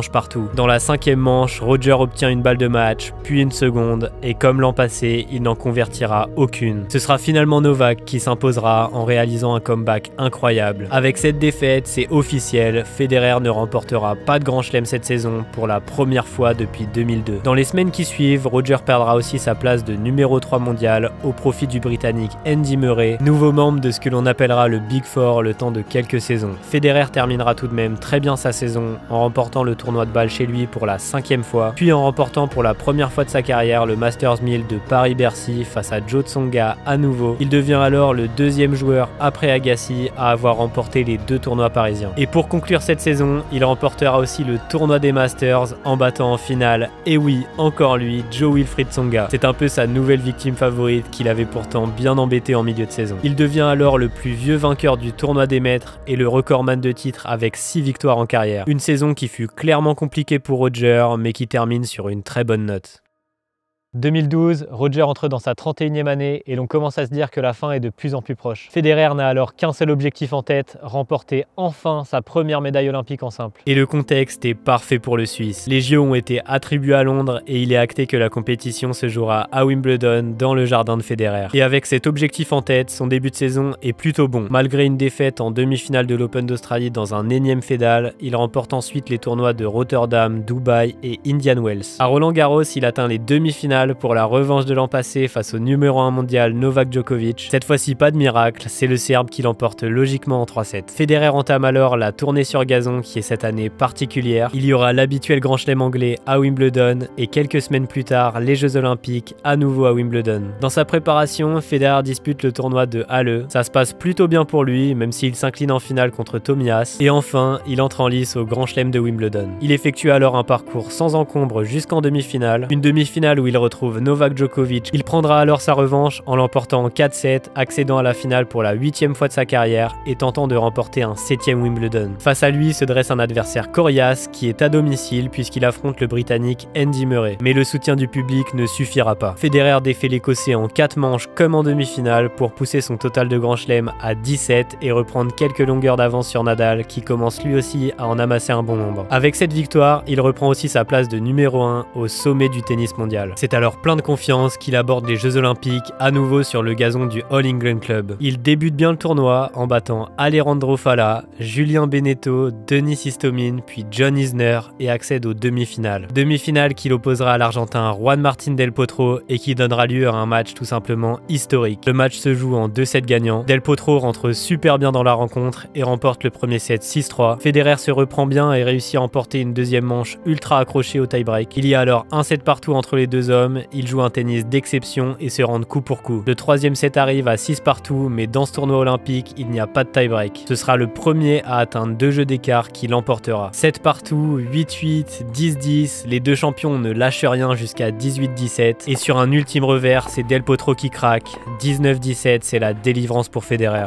fou. Dans la cinquième manche, Roger obtient une balle de match, puis une seconde, et comme l'an passé, il n'en convertira aucune. Ce sera finalement Novak qui s'imposera en réalisant un comeback incroyable. Avec cette défaite, c'est officiel, Federer ne remportera pas de Grand Chelem cette saison pour la première fois depuis deux mille deux. Dans les semaines qui suivent, Roger perdra aussi sa place de numéro trois mondial au profit du Britannique Andy Murray, nouveau membre de ce que l'on appellera le Big Four le temps de quelques saisons. Federer terminera tout de même très bien sa saison en remportant le tournoi de balle chez lui pour la cinquième fois, puis en remportant pour la première fois de sa carrière le Masters mille de Paris-Bercy face à Joe Tsonga à nouveau. Il devient alors le deuxième joueur après Agassi à avoir remporté les deux tournois parisiens. Et pour conclure cette saison, il remportera aussi le tournoi des Masters en battant en finale, et oui, encore lui, Jo-Wilfried Tsonga. C'est un peu sa nouvelle victime favorite qu'il avait pourtant bien embêté en milieu de saison. Il devient alors le plus vieux vainqueur du tournoi des maîtres et le recordman de titre avec six victoires en carrière. Une saison qui fut clairement compliquée pour Roger, mais qui termine sur une très bonne note. deux mille douze, Roger entre dans sa trente et unième année et l'on commence à se dire que la fin est de plus en plus proche. Federer n'a alors qu'un seul objectif en tête, remporter enfin sa première médaille olympique en simple. Et le contexte est parfait pour le Suisse. Les J O ont été attribués à Londres et il est acté que la compétition se jouera à Wimbledon dans le jardin de Federer. Et avec cet objectif en tête, son début de saison est plutôt bon. Malgré une défaite en demi-finale de l'Open d'Australie dans un énième Fedal, il remporte ensuite les tournois de Rotterdam, Dubaï et Indian Wells. À Roland-Garros, il atteint les demi-finales pour la revanche de l'an passé face au numéro un mondial Novak Djokovic. Cette fois-ci pas de miracle, c'est le Serbe qui l'emporte logiquement en trois sept. Federer entame alors la tournée sur gazon qui est cette année particulière. Il y aura l'habituel Grand Chelem anglais à Wimbledon et quelques semaines plus tard les Jeux Olympiques à nouveau à Wimbledon. Dans sa préparation, Federer dispute le tournoi de Halle. Ça se passe plutôt bien pour lui, même s'il s'incline en finale contre Tomias. Et enfin, il entre en lice au Grand Chelem de Wimbledon. Il effectue alors un parcours sans encombre jusqu'en demi-finale. Une demi-finale où il retrouve Novak Djokovic. Il prendra alors sa revanche en l'emportant en quatre sept, accédant à la finale pour la huitième fois de sa carrière et tentant de remporter un septième Wimbledon. Face à lui se dresse un adversaire coriace qui est à domicile puisqu'il affronte le Britannique Andy Murray. Mais le soutien du public ne suffira pas. Federer défait l'Écossais en quatre manches comme en demi-finale pour pousser son total de Grand Chelem à dix-sept et reprendre quelques longueurs d'avance sur Nadal qui commence lui aussi à en amasser un bon nombre. Avec cette victoire, il reprend aussi sa place de numéro un au sommet du tennis mondial. C'est alors plein de confiance qu'il aborde les Jeux Olympiques à nouveau sur le gazon du All England Club. Il débute bien le tournoi en battant Alejandro Falla, Julien Benneteau, Denis Istomin puis John Isner et accède aux demi-finales. Demi-finale qu'il opposera à l'Argentin Juan Martín del Potro et qui donnera lieu à un match tout simplement historique. Le match se joue en deux sets gagnants. Del Potro rentre super bien dans la rencontre et remporte le premier set six trois. Federer se reprend bien et réussit à emporter une deuxième manche ultra accrochée au tie-break. Il y a alors un set partout entre les deux hommes. Ils jouent un tennis d'exception et se rendent coup pour coup. Le troisième set arrive à six partout, mais dans ce tournoi olympique, il n'y a pas de tie-break. Ce sera le premier à atteindre deux jeux d'écart qui l'emportera. sept partout, huit huit, dix dix, les deux champions ne lâchent rien jusqu'à dix-huit dix-sept. Et sur un ultime revers, c'est Del Potro qui craque. dix-neuf dix-sept, c'est la délivrance pour Federer.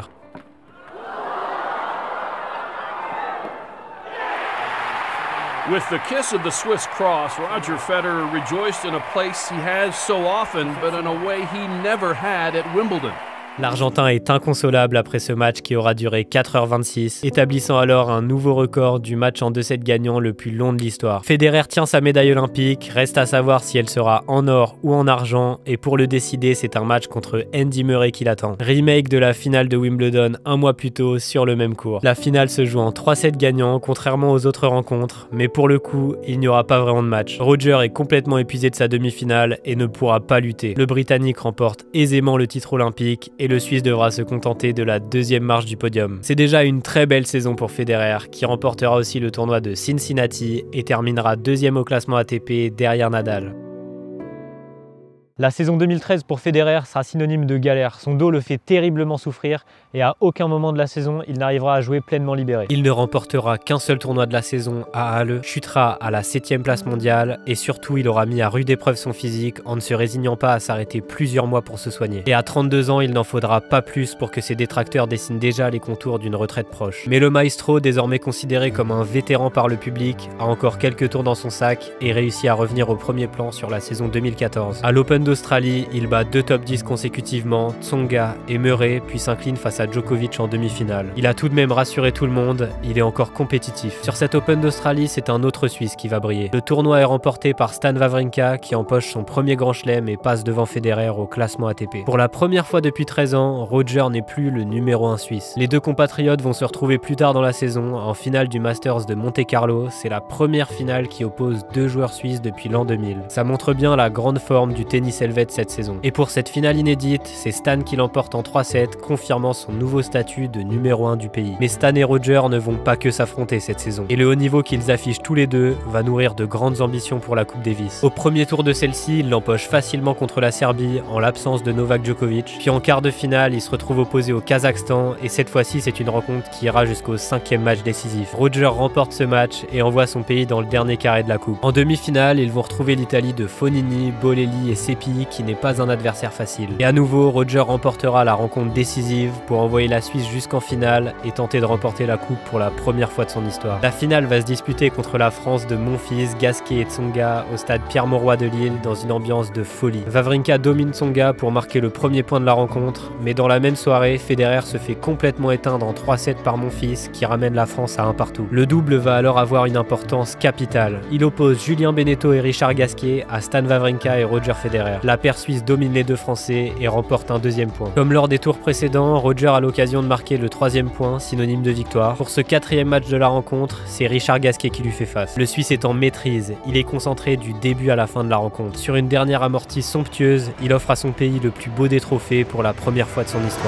With the kiss of the Swiss cross, Roger Federer rejoiced in a place he has so often, but in a way he never had at Wimbledon. L'Argentin est inconsolable après ce match qui aura duré quatre heures vingt-six, établissant alors un nouveau record du match en deux sets gagnant le plus long de l'histoire. Federer tient sa médaille olympique, reste à savoir si elle sera en or ou en argent, et pour le décider, c'est un match contre Andy Murray qui l'attend. Remake de la finale de Wimbledon un mois plus tôt sur le même court. La finale se joue en trois sets gagnants, contrairement aux autres rencontres, mais pour le coup, il n'y aura pas vraiment de match. Roger est complètement épuisé de sa demi-finale et ne pourra pas lutter. Le Britannique remporte aisément le titre olympique et le Suisse devra se contenter de la deuxième marche du podium. C'est déjà une très belle saison pour Federer, qui remportera aussi le tournoi de Cincinnati et terminera deuxième au classement A T P derrière Nadal. La saison deux mille treize pour Federer sera synonyme de galère. Son dos le fait terriblement souffrir et à aucun moment de la saison, il n'arrivera à jouer pleinement libéré. Il ne remportera qu'un seul tournoi de la saison à Halle, chutera à la septième place mondiale et surtout il aura mis à rude épreuve son physique en ne se résignant pas à s'arrêter plusieurs mois pour se soigner. Et à trente-deux ans, il n'en faudra pas plus pour que ses détracteurs dessinent déjà les contours d'une retraite proche. Mais le maestro, désormais considéré comme un vétéran par le public, a encore quelques tours dans son sac et réussit à revenir au premier plan sur la saison deux mille quatorze. À l'Open d'Australie, il bat deux top dix consécutivement, Tsonga et Murray, puis s'incline face à Djokovic en demi-finale. Il a tout de même rassuré tout le monde, il est encore compétitif. Sur cet Open d'Australie, c'est un autre Suisse qui va briller. Le tournoi est remporté par Stan Wawrinka qui empoche son premier grand chelem et passe devant Federer au classement A T P. Pour la première fois depuis treize ans, Roger n'est plus le numéro un suisse. Les deux compatriotes vont se retrouver plus tard dans la saison en finale du Masters de Monte-Carlo. C'est la première finale qui oppose deux joueurs suisses depuis l'an deux mille. Ça montre bien la grande forme du tennis helvète cette saison. Et pour cette finale inédite, c'est Stan qui l'emporte en trois sept, confirmant son nouveau statut de numéro un du pays. Mais Stan et Roger ne vont pas que s'affronter cette saison. Et le haut niveau qu'ils affichent tous les deux va nourrir de grandes ambitions pour la Coupe Davis. Au premier tour de celle-ci, il l'empoche facilement contre la Serbie en l'absence de Novak Djokovic. Puis en quart de finale, il se retrouve opposé au Kazakhstan et cette fois-ci, c'est une rencontre qui ira jusqu'au cinquième match décisif. Roger remporte ce match et envoie son pays dans le dernier carré de la coupe. En demi-finale, ils vont retrouver l'Italie de Fonini, Bolelli et Seppi qui n'est pas un adversaire facile. Et à nouveau, Roger remportera la rencontre décisive pour envoyer la Suisse jusqu'en finale et tenter de remporter la coupe pour la première fois de son histoire. La finale va se disputer contre la France de Monfils, Gasquet et Tsonga au stade Pierre-Mauroy de Lille dans une ambiance de folie. Wawrinka domine Tsonga pour marquer le premier point de la rencontre, mais dans la même soirée, Federer se fait complètement éteindre en trois sept par Monfils qui ramène la France à un partout. Le double va alors avoir une importance capitale. Il oppose Julien Beneteau et Richard Gasquet à Stan Wawrinka et Roger Federer. La paire suisse domine les deux Français et remporte un deuxième point. Comme lors des tours précédents, Roger a l'occasion de marquer le troisième point, synonyme de victoire. Pour ce quatrième match de la rencontre, c'est Richard Gasquet qui lui fait face. Le Suisse est en maîtrise, il est concentré du début à la fin de la rencontre. Sur une dernière amortie somptueuse, il offre à son pays le plus beau des trophées pour la première fois de son histoire.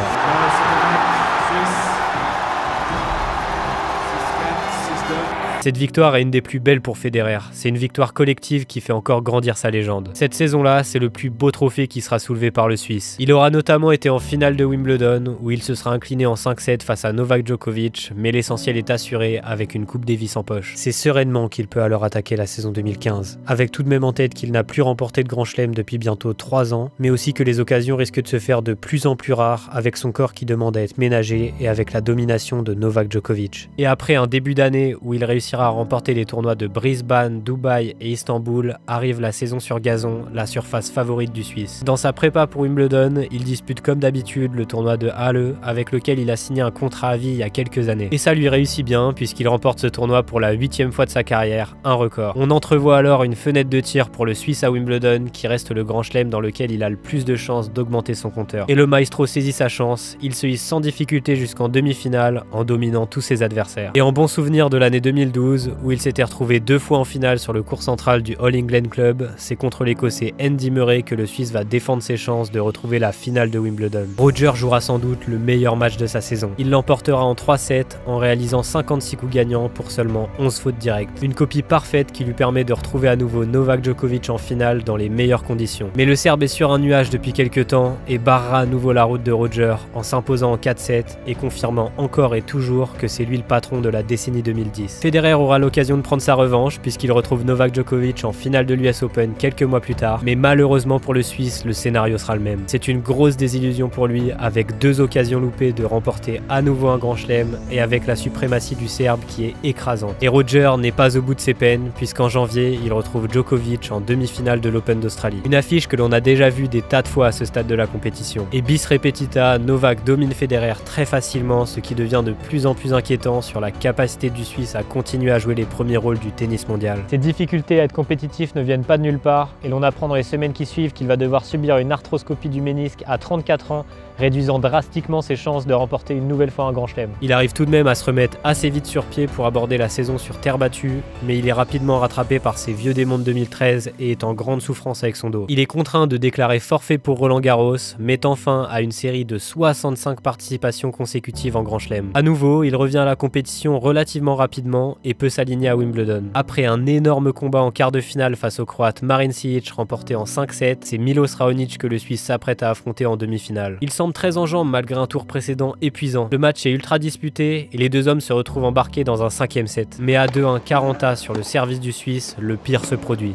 Cette victoire est une des plus belles pour Federer. C'est une victoire collective qui fait encore grandir sa légende. Cette saison-là, c'est le plus beau trophée qui sera soulevé par le Suisse. Il aura notamment été en finale de Wimbledon, où il se sera incliné en cinq sept face à Novak Djokovic, mais l'essentiel est assuré avec une Coupe Davis en poche. C'est sereinement qu'il peut alors attaquer la saison deux mille quinze, avec tout de même en tête qu'il n'a plus remporté de Grand Chelem depuis bientôt trois ans, mais aussi que les occasions risquent de se faire de plus en plus rares avec son corps qui demande à être ménagé et avec la domination de Novak Djokovic. Et après un début d'année où il réussira à remporter les tournois de Brisbane, Dubaï et Istanbul, arrive la saison sur gazon, la surface favorite du Suisse. Dans sa prépa pour Wimbledon, il dispute comme d'habitude le tournoi de Halle, avec lequel il a signé un contrat à vie il y a quelques années. Et ça lui réussit bien, puisqu'il remporte ce tournoi pour la huitième fois de sa carrière, un record. On entrevoit alors une fenêtre de tir pour le Suisse à Wimbledon, qui reste le grand chelem dans lequel il a le plus de chances d'augmenter son compteur. Et le maestro saisit sa chance, il se hisse sans difficulté jusqu'en demi-finale, en dominant tous ses adversaires. Et en bon souvenir de l'année deux mille douze, où il s'était retrouvé deux fois en finale sur le court central du All England Club, c'est contre l'Écossais Andy Murray que le Suisse va défendre ses chances de retrouver la finale de Wimbledon. Roger jouera sans doute le meilleur match de sa saison. Il l'emportera en trois sept en réalisant cinquante-six coups gagnants pour seulement onze fautes directes. Une copie parfaite qui lui permet de retrouver à nouveau Novak Djokovic en finale dans les meilleures conditions. Mais le Serbe est sur un nuage depuis quelques temps et barrera à nouveau la route de Roger en s'imposant en quatre sept et confirmant encore et toujours que c'est lui le patron de la décennie deux mille dix. Federer aura l'occasion de prendre sa revanche puisqu'il retrouve Novak Djokovic en finale de l'U S Open quelques mois plus tard, mais malheureusement pour le Suisse, le scénario sera le même. C'est une grosse désillusion pour lui, avec deux occasions loupées de remporter à nouveau un grand chelem et avec la suprématie du Serbe qui est écrasante. Et Roger n'est pas au bout de ses peines puisqu'en janvier, il retrouve Djokovic en demi-finale de l'Open d'Australie. Une affiche que l'on a déjà vue des tas de fois à ce stade de la compétition. Et bis repetita, Novak domine Federer très facilement, ce qui devient de plus en plus inquiétant sur la capacité du Suisse à continuer à jouer les premier rôle du tennis mondial. Ces difficultés à être compétitif ne viennent pas de nulle part et l'on apprend dans les semaines qui suivent qu'il va devoir subir une arthroscopie du ménisque à trente-quatre ans, réduisant drastiquement ses chances de remporter une nouvelle fois un grand chelem. Il arrive tout de même à se remettre assez vite sur pied pour aborder la saison sur terre battue, mais il est rapidement rattrapé par ses vieux démons de deux mille treize et est en grande souffrance avec son dos. Il est contraint de déclarer forfait pour Roland Garros, mettant fin à une série de soixante-cinq participations consécutives en grand chelem. À nouveau, il revient à la compétition relativement rapidement et peut s'aligner à Wimbledon. Après un énorme combat en quart de finale face au Croate Marin Cilic remporté en cinq sept, c'est Milos Raonic que le Suisse s'apprête à affronter en demi-finale. Il semble très en jambes malgré un tour précédent épuisant. Le match est ultra disputé et les deux hommes se retrouvent embarqués dans un cinquième set. Mais à deux un quaranta sur le service du Suisse, le pire se produit.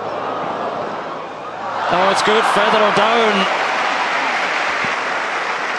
Oh, it's good. Further down.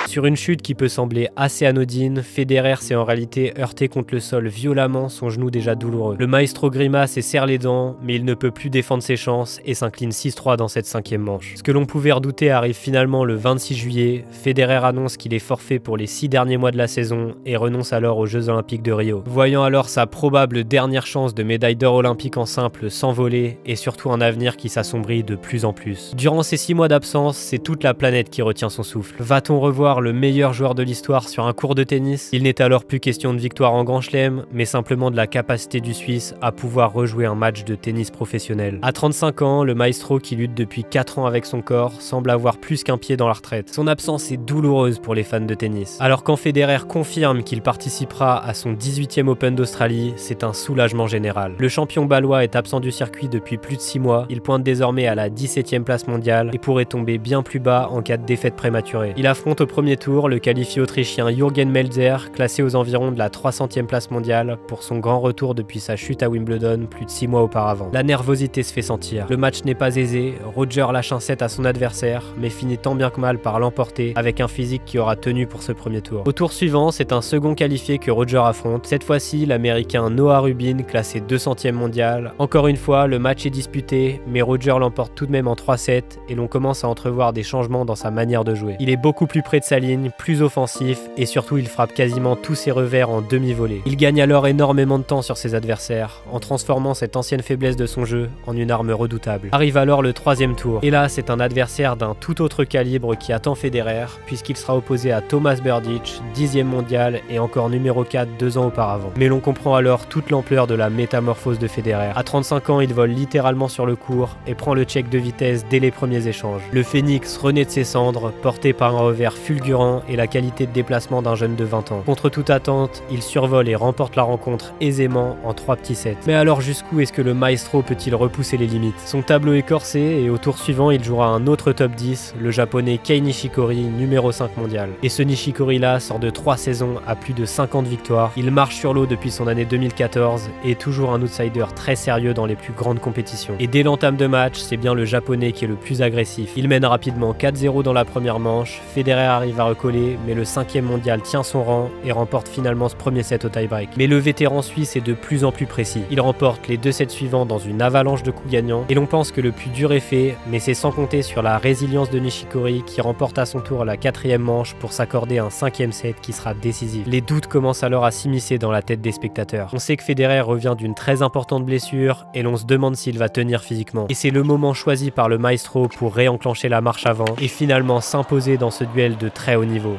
Sur une chute qui peut sembler assez anodine, Federer s'est en réalité heurté contre le sol violemment, son genou déjà douloureux. Le maestro grimace et serre les dents, mais il ne peut plus défendre ses chances et s'incline six trois dans cette cinquième manche. Ce que l'on pouvait redouter arrive finalement le vingt-six juillet. Federer annonce qu'il est forfait pour les six derniers mois de la saison et renonce alors aux Jeux Olympiques de Rio. Voyant alors sa probable dernière chance de médaille d'or olympique en simple s'envoler et surtout un avenir qui s'assombrit de plus en plus. Durant ces six mois d'absence, c'est toute la planète qui retient son souffle. Va-t-on revoir le meilleur joueur de l'histoire sur un court de tennis? Il n'est alors plus question de victoire en Grand Chelem, mais simplement de la capacité du Suisse à pouvoir rejouer un match de tennis professionnel. À trente-cinq ans, le maestro qui lutte depuis quatre ans avec son corps semble avoir plus qu'un pied dans la retraite. Son absence est douloureuse pour les fans de tennis. Alors quand Federer confirme qu'il participera à son dix-huitième Open d'Australie, c'est un soulagement général. Le champion bâlois est absent du circuit depuis plus de six mois, il pointe désormais à la dix-septième place mondiale et pourrait tomber bien plus bas en cas de défaite prématurée. Il affronte au premier tour le qualifié autrichien Jürgen Melzer, classé aux environs de la trois centième place mondiale pour son grand retour depuis sa chute à Wimbledon plus de six mois auparavant. La nervosité se fait sentir. Le match n'est pas aisé, Roger lâche un set à son adversaire, mais finit tant bien que mal par l'emporter avec un physique qui aura tenu pour ce premier tour. Au tour suivant, c'est un second qualifié que Roger affronte, cette fois-ci l'américain Noah Rubin, classé deux centième mondial. Encore une fois, le match est disputé, mais Roger l'emporte tout de même en trois sept et l'on commence à entrevoir des changements dans sa manière de jouer. Il est beaucoup plus près de sa ligne, plus offensif et surtout il frappe quasiment tous ses revers en demi-volée. Il gagne alors énormément de temps sur ses adversaires, en transformant cette ancienne faiblesse de son jeu en une arme redoutable. Arrive alors le troisième tour, et là c'est un adversaire d'un tout autre calibre qui attend Federer, puisqu'il sera opposé à Thomas Berdych, dixième mondial et encore numéro quatre deux ans auparavant. Mais l'on comprend alors toute l'ampleur de la métamorphose de Federer. À trente-cinq ans, il vole littéralement sur le court et prend le check de vitesse dès les premiers échanges. Le phénix renaît de ses cendres, porté par un revers fulgurant et la qualité de déplacement d'un jeune de vingt ans. Contre toute attente, il survole et remporte la rencontre aisément en trois petits sets. Mais alors jusqu'où est-ce que le maestro peut-il repousser les limites? Son tableau est corsé et au tour suivant, il jouera un autre top dix, le japonais Kei Nishikori, numéro cinq mondial. Et ce Nishikori-là sort de trois saisons à plus de cinquante victoires. Il marche sur l'eau depuis son année deux mille quatorze et est toujours un outsider très sérieux dans les plus grandes compétitions. Et dès l'entame de match, c'est bien le japonais qui est le plus agressif. Il mène rapidement quatre zéro dans la première manche, Federer arrive à recoller, mais le cinquième mondial tient son rang et remporte finalement ce premier set au tie-break. Mais le vétéran suisse est de plus en plus précis. Il remporte les deux sets suivants dans une avalanche de coups gagnants et l'on pense que le plus dur est fait, mais c'est sans compter sur la résilience de Nishikori qui remporte à son tour la quatrième manche pour s'accorder un cinquième set qui sera décisif. Les doutes commencent alors à s'immiscer dans la tête des spectateurs. On sait que Federer revient d'une très importante blessure et l'on se demande s'il va tenir physiquement. Et c'est le moment choisi par le maestro pour réenclencher la marche avant et finalement s'imposer dans ce duel de très haut niveau.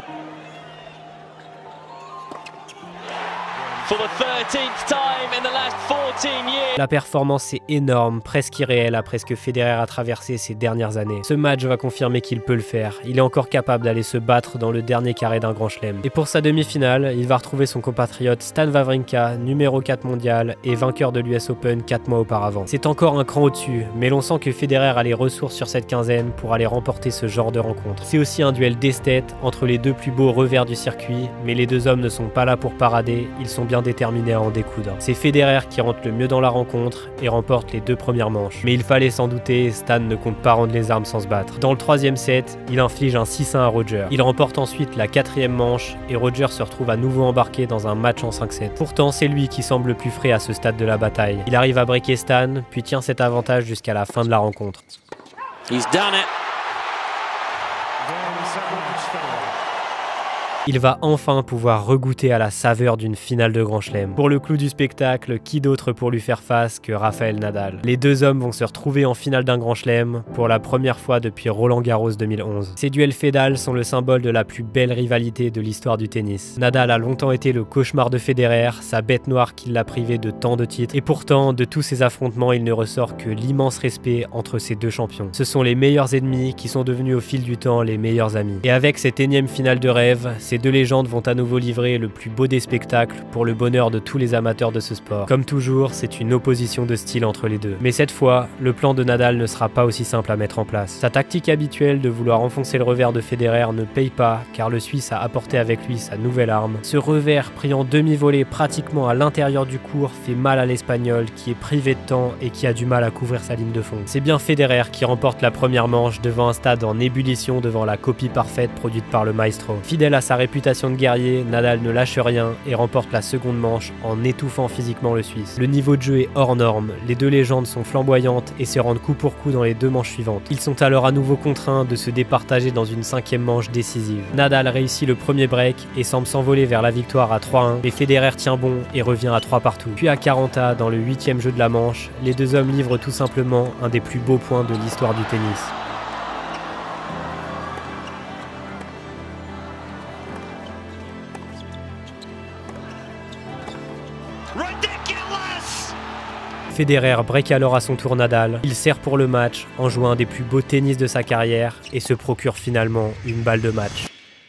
La performance est énorme, presque irréelle après ce que Federer a traversé ces dernières années. Ce match va confirmer qu'il peut le faire. Il est encore capable d'aller se battre dans le dernier carré d'un grand chelem. Et pour sa demi-finale, il va retrouver son compatriote Stan Wawrinka, numéro quatre mondial et vainqueur de l'U S Open quatre mois auparavant. C'est encore un cran au-dessus, mais l'on sent que Federer a les ressources sur cette quinzaine pour aller remporter ce genre de rencontre. C'est aussi un duel d'esthète entre les deux plus beaux revers du circuit, mais les deux hommes ne sont pas là pour parader, ils sont bien déterminés à en découdre. C'est Federer qui rentre le mieux dans la rencontre et remporte les deux premières manches. Mais il fallait s'en douter, Stan ne compte pas rendre les armes sans se battre. Dans le troisième set, il inflige un six un à Roger. Il remporte ensuite la quatrième manche et Roger se retrouve à nouveau embarqué dans un match en cinq sept. Pourtant, c'est lui qui semble le plus frais à ce stade de la bataille. Il arrive à breaker Stan, puis tient cet avantage jusqu'à la fin de la rencontre. He's done it. Il va enfin pouvoir regoûter à la saveur d'une finale de Grand Chelem. Pour le clou du spectacle, qui d'autre pour lui faire face que Rafael Nadal? Les deux hommes vont se retrouver en finale d'un Grand Chelem pour la première fois depuis Roland Garros deux mille onze. Ces duels fédales sont le symbole de la plus belle rivalité de l'histoire du tennis. Nadal a longtemps été le cauchemar de Federer, sa bête noire qui l'a privé de tant de titres. Et pourtant, de tous ces affrontements, il ne ressort que l'immense respect entre ces deux champions. Ce sont les meilleurs ennemis qui sont devenus au fil du temps les meilleurs amis. Et avec cette énième finale de rêve, Ces deux légendes vont à nouveau livrer le plus beau des spectacles pour le bonheur de tous les amateurs de ce sport. Comme toujours, c'est une opposition de style entre les deux. Mais cette fois, le plan de Nadal ne sera pas aussi simple à mettre en place. Sa tactique habituelle de vouloir enfoncer le revers de Federer ne paye pas, car le Suisse a apporté avec lui sa nouvelle arme. Ce revers pris en demi-volée pratiquement à l'intérieur du court fait mal à l'Espagnol qui est privé de temps et qui a du mal à couvrir sa ligne de fond. C'est bien Federer qui remporte la première manche devant un stade en ébullition devant la copie parfaite produite par le maestro. Fidèle à sa réputation de guerrier, Nadal ne lâche rien et remporte la seconde manche en étouffant physiquement le Suisse. Le niveau de jeu est hors norme, les deux légendes sont flamboyantes et se rendent coup pour coup dans les deux manches suivantes. Ils sont alors à nouveau contraints de se départager dans une cinquième manche décisive. Nadal réussit le premier break et semble s'envoler vers la victoire à trois un, mais Federer tient bon et revient à trois partout. Puis à quarante A, dans le huitième jeu de la manche, les deux hommes livrent tout simplement un des plus beaux points de l'histoire du tennis. Federer break alors à son tour Nadal, il sert pour le match en jouant un des plus beaux tennis de sa carrière et se procure finalement une balle de match.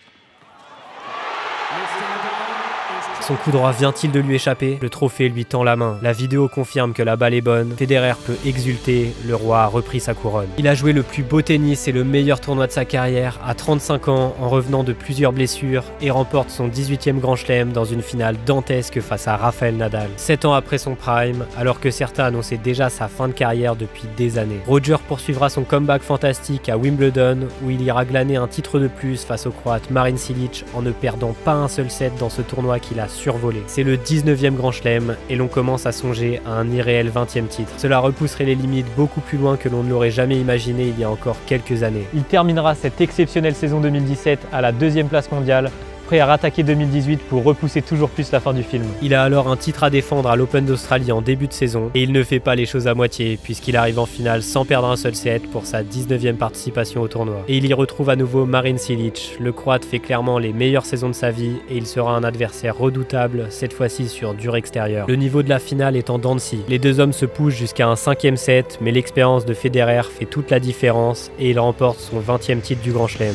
Son coup droit vient-il de lui échapper? Le trophée lui tend la main. La vidéo confirme que la balle est bonne. Federer peut exulter, le roi a repris sa couronne. Il a joué le plus beau tennis et le meilleur tournoi de sa carrière à trente-cinq ans en revenant de plusieurs blessures et remporte son dix-huitième Grand Chelem dans une finale dantesque face à Rafael Nadal. sept ans après son prime, alors que certains annonçaient déjà sa fin de carrière depuis des années. Roger poursuivra son comeback fantastique à Wimbledon où il ira glaner un titre de plus face au Croate Marin Cilic en ne perdant pas un seul set dans ce tournoi qu'il a survolé. C'est le dix-neuvième Grand Chelem et l'on commence à songer à un irréel vingtième titre. Cela repousserait les limites beaucoup plus loin que l'on ne l'aurait jamais imaginé il y a encore quelques années. Il terminera cette exceptionnelle saison deux mille dix-sept à la deuxième place mondiale, prêt à rattaquer deux mille dix-huit pour repousser toujours plus la fin du film. Il a alors un titre à défendre à l'Open d'Australie en début de saison et il ne fait pas les choses à moitié puisqu'il arrive en finale sans perdre un seul set pour sa dix-neuvième participation au tournoi. Et il y retrouve à nouveau Marin Cilic. Le Croate fait clairement les meilleures saisons de sa vie et il sera un adversaire redoutable, cette fois-ci sur dur extérieur. Le niveau de la finale est en dents de scie. Les deux hommes se poussent jusqu'à un cinquième set, mais l'expérience de Federer fait toute la différence et il remporte son vingtième titre du Grand Chelem.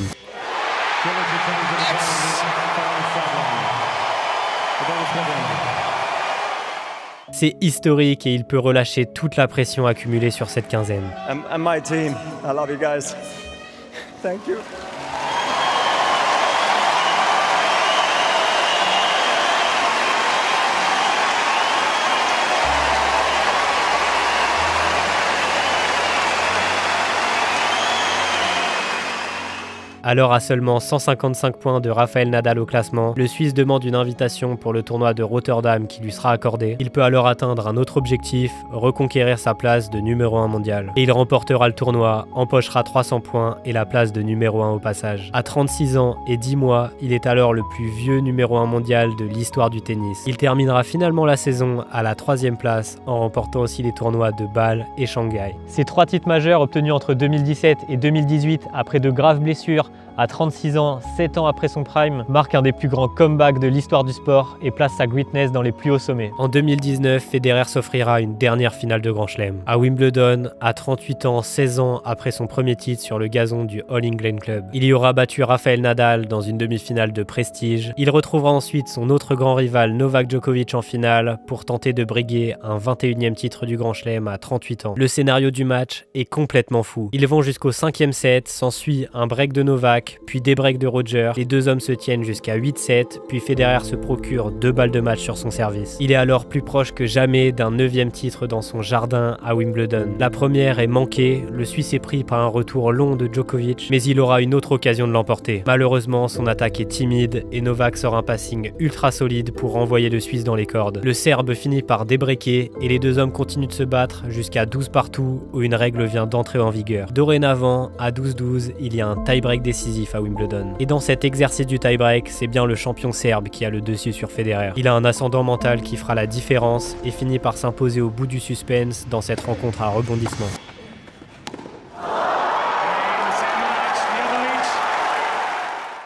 C'est historique et il peut relâcher toute la pression accumulée sur cette quinzaine. And, and my team, I love you guys. Thank you. Alors à seulement cent cinquante-cinq points de Rafael Nadal au classement, le Suisse demande une invitation pour le tournoi de Rotterdam qui lui sera accordée. Il peut alors atteindre un autre objectif, reconquérir sa place de numéro un mondial. Et il remportera le tournoi, empochera trois cents points et la place de numéro un au passage. À trente-six ans et dix mois, il est alors le plus vieux numéro un mondial de l'histoire du tennis. Il terminera finalement la saison à la troisième place en remportant aussi les tournois de Bâle et Shanghai. Ces trois titres majeurs obtenus entre deux mille dix-sept et deux mille dix-huit après de graves blessures, à trente-six ans, sept ans après son prime, marque un des plus grands comebacks de l'histoire du sport et place sa greatness dans les plus hauts sommets. En deux mille dix-neuf, Federer s'offrira une dernière finale de Grand Chelem. À Wimbledon, à trente-huit ans, seize ans après son premier titre sur le gazon du All England Club. Il y aura battu Rafael Nadal dans une demi-finale de prestige. Il retrouvera ensuite son autre grand rival Novak Djokovic en finale pour tenter de briguer un vingt et unième titre du Grand Chelem à trente-huit ans. Le scénario du match est complètement fou. Ils vont jusqu'au cinquième set, s'ensuit un break de Novak, puis des breaks de Roger. Les deux hommes se tiennent jusqu'à huit sept, puis Federer se procure deux balles de match sur son service. Il est alors plus proche que jamais d'un neuvième titre dans son jardin à Wimbledon. La première est manquée, le Suisse est pris par un retour long de Djokovic, mais il aura une autre occasion de l'emporter. Malheureusement, son attaque est timide et Novak sort un passing ultra solide pour renvoyer le Suisse dans les cordes. Le Serbe finit par débreaker et les deux hommes continuent de se battre jusqu'à douze partout où une règle vient d'entrer en vigueur. Dorénavant, à douze douze, il y a un tie-break décisif à Wimbledon. Et dans cet exercice du tie-break, c'est bien le champion serbe qui a le dessus sur Federer. Il a un ascendant mental qui fera la différence et finit par s'imposer au bout du suspense dans cette rencontre à rebondissement.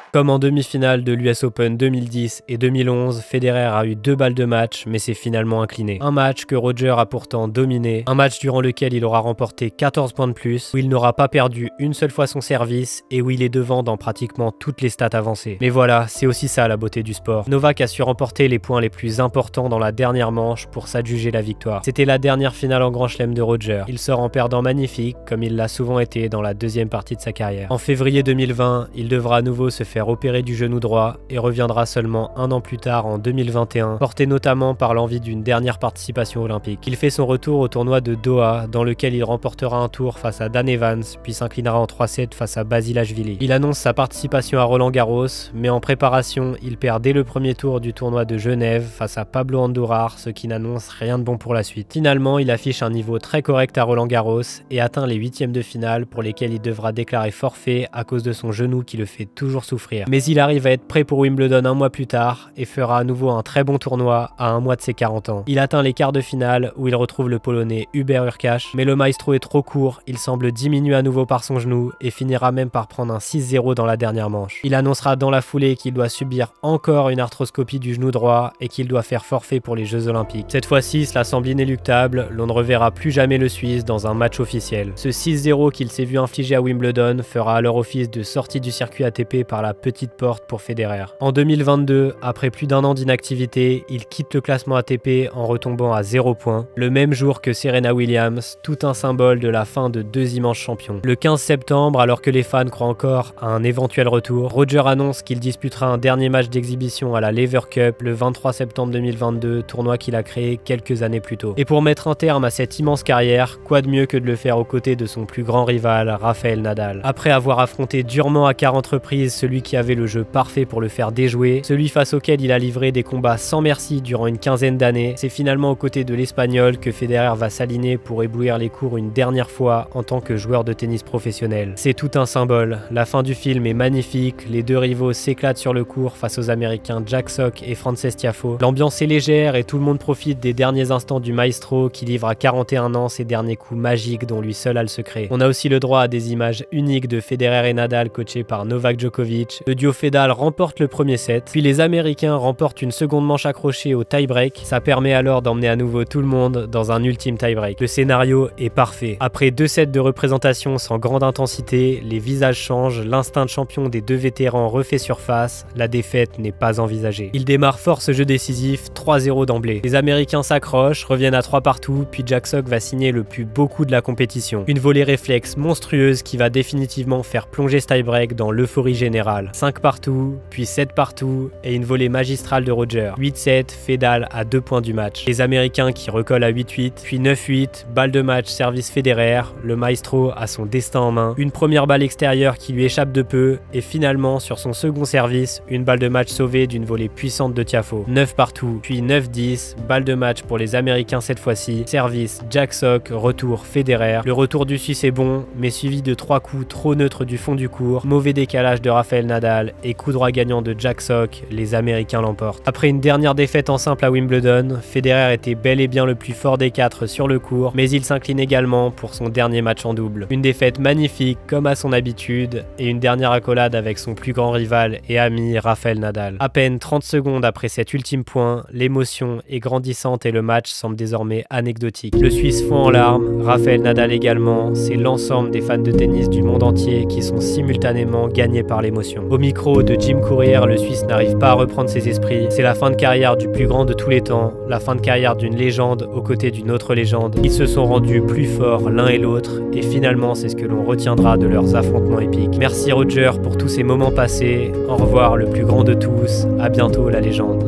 Comme en demi-finale de l'U S Open deux mille dix et deux mille onze, Federer a eu deux balles de match mais s'est finalement incliné. Un match que Roger a pourtant dominé, un match durant lequel il aura remporté quatorze points de plus, où il n'aura pas perdu une seule fois son service et où il est devant dans pratiquement toutes les stats avancées. Mais voilà, c'est aussi ça la beauté du sport. Novak a su remporter les points les plus importants dans la dernière manche pour s'adjuger la victoire. C'était la dernière finale en Grand Chelem de Roger. Il sort en perdant magnifique comme il l'a souvent été dans la deuxième partie de sa carrière. En février deux mille vingt, il devra à nouveau se faire opérer du genou droit et reviendra seulement un an plus tard en deux mille vingt et un, porté notamment par l'envie d'une dernière participation olympique. Il fait son retour au tournoi de Doha, dans lequel il remportera un tour face à Dan Evans, puis s'inclinera en trois sept face à Basilashvili. Il annonce sa participation à Roland-Garros, mais en préparation, il perd dès le premier tour du tournoi de Genève face à Pablo Andujar, ce qui n'annonce rien de bon pour la suite. Finalement, il affiche un niveau très correct à Roland-Garros et atteint les huitièmes de finale pour lesquels il devra déclarer forfait à cause de son genou qui le fait toujours souffrir. Mais il arrive à être prêt pour Wimbledon un mois plus tard et fera à nouveau un très bon tournoi à un mois de ses quarante ans. Il atteint les quarts de finale où il retrouve le Polonais Hubert Hurkacz, mais le maestro est trop court, il semble diminuer à nouveau par son genou et finira même par prendre un six zéro dans la dernière manche. Il annoncera dans la foulée qu'il doit subir encore une arthroscopie du genou droit et qu'il doit faire forfait pour les Jeux Olympiques. Cette fois-ci, cela semble inéluctable, l'on ne reverra plus jamais le Suisse dans un match officiel. Ce six zéro qu'il s'est vu infliger à Wimbledon fera alors office de sortie du circuit A T P par la petite porte pour Federer. En deux mille vingt-deux, après plus d'un an d'inactivité, il quitte le classement A T P en retombant à zéro points, le même jour que Serena Williams, tout un symbole de la fin de deux immenses champions. Le quinze septembre, alors que les fans croient encore à un éventuel retour, Roger annonce qu'il disputera un dernier match d'exhibition à la Lever Cup le vingt-trois septembre deux mille vingt-deux, tournoi qu'il a créé quelques années plus tôt. Et pour mettre un terme à cette immense carrière, quoi de mieux que de le faire aux côtés de son plus grand rival, Rafael Nadal. Après avoir affronté durement à quarante reprises celui qui avait le jeu parfait pour le faire déjouer, celui face auquel il a livré des combats sans merci durant une quinzaine d'années, c'est finalement aux côtés de l'Espagnol que Federer va s'aligner pour éblouir les cours une dernière fois en tant que joueur de tennis professionnel. C'est tout un symbole, la fin du film est magnifique, les deux rivaux s'éclatent sur le court face aux Américains Jack Sock et Frances Tiafoe. L'ambiance est légère et tout le monde profite des derniers instants du maestro qui livre à quarante et un ans ses derniers coups magiques dont lui seul a le secret. On a aussi le droit à des images uniques de Federer et Nadal coachés par Novak Djokovic. Le duo Fedal remporte le premier set, puis les Américains remportent une seconde manche accrochée au tie-break. Ça permet alors d'emmener à nouveau tout le monde dans un ultime tie-break. Le scénario est parfait. Après deux sets de représentation sans grande intensité, les visages changent, l'instinct de champion des deux vétérans refait surface, la défaite n'est pas envisagée. Il démarre fort ce jeu décisif, trois zéro d'emblée. Les Américains s'accrochent, reviennent à trois partout, puis Jack Sock va signer le plus beau coup de la compétition. Une volée réflexe monstrueuse qui va définitivement faire plonger ce tie-break dans l'euphorie générale. cinq partout, puis sept partout, et une volée magistrale de Roger. huit sept, Fedal à deux points du match. Les Américains qui recollent à huit huit, puis neuf huit, balle de match, service Federer, le maestro a son destin en main. Une première balle extérieure qui lui échappe de peu, et finalement, sur son second service, une balle de match sauvée d'une volée puissante de Tiafoe. neuf partout, puis neuf dix, balle de match pour les Américains cette fois-ci, service Jack Sock, retour Federer. Le retour du Suisse est bon, mais suivi de trois coups trop neutres du fond du court, mauvais décalage de Rafael Nadal et coup droit gagnant de Jack Sock, les Américains l'emportent. Après une dernière défaite en simple à Wimbledon, Federer était bel et bien le plus fort des quatre sur le court, mais il s'incline également pour son dernier match en double. Une défaite magnifique comme à son habitude, et une dernière accolade avec son plus grand rival et ami Rafael Nadal. À peine trente secondes après cet ultime point, l'émotion est grandissante et le match semble désormais anecdotique. Le Suisse fond en larmes, Rafael Nadal également, c'est l'ensemble des fans de tennis du monde entier qui sont simultanément gagnés par l'émotion. Au micro de Jim Courier, le Suisse n'arrive pas à reprendre ses esprits. C'est la fin de carrière du plus grand de tous les temps, la fin de carrière d'une légende aux côtés d'une autre légende. Ils se sont rendus plus forts l'un et l'autre, et finalement c'est ce que l'on retiendra de leurs affrontements épiques. Merci Roger pour tous ces moments passés, au revoir le plus grand de tous, à bientôt la légende.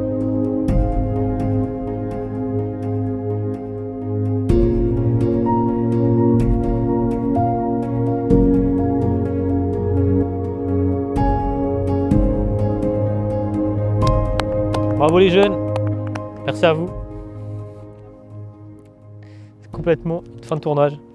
Bravo les jeunes, merci à vous. C'est complètement une fin de tournage.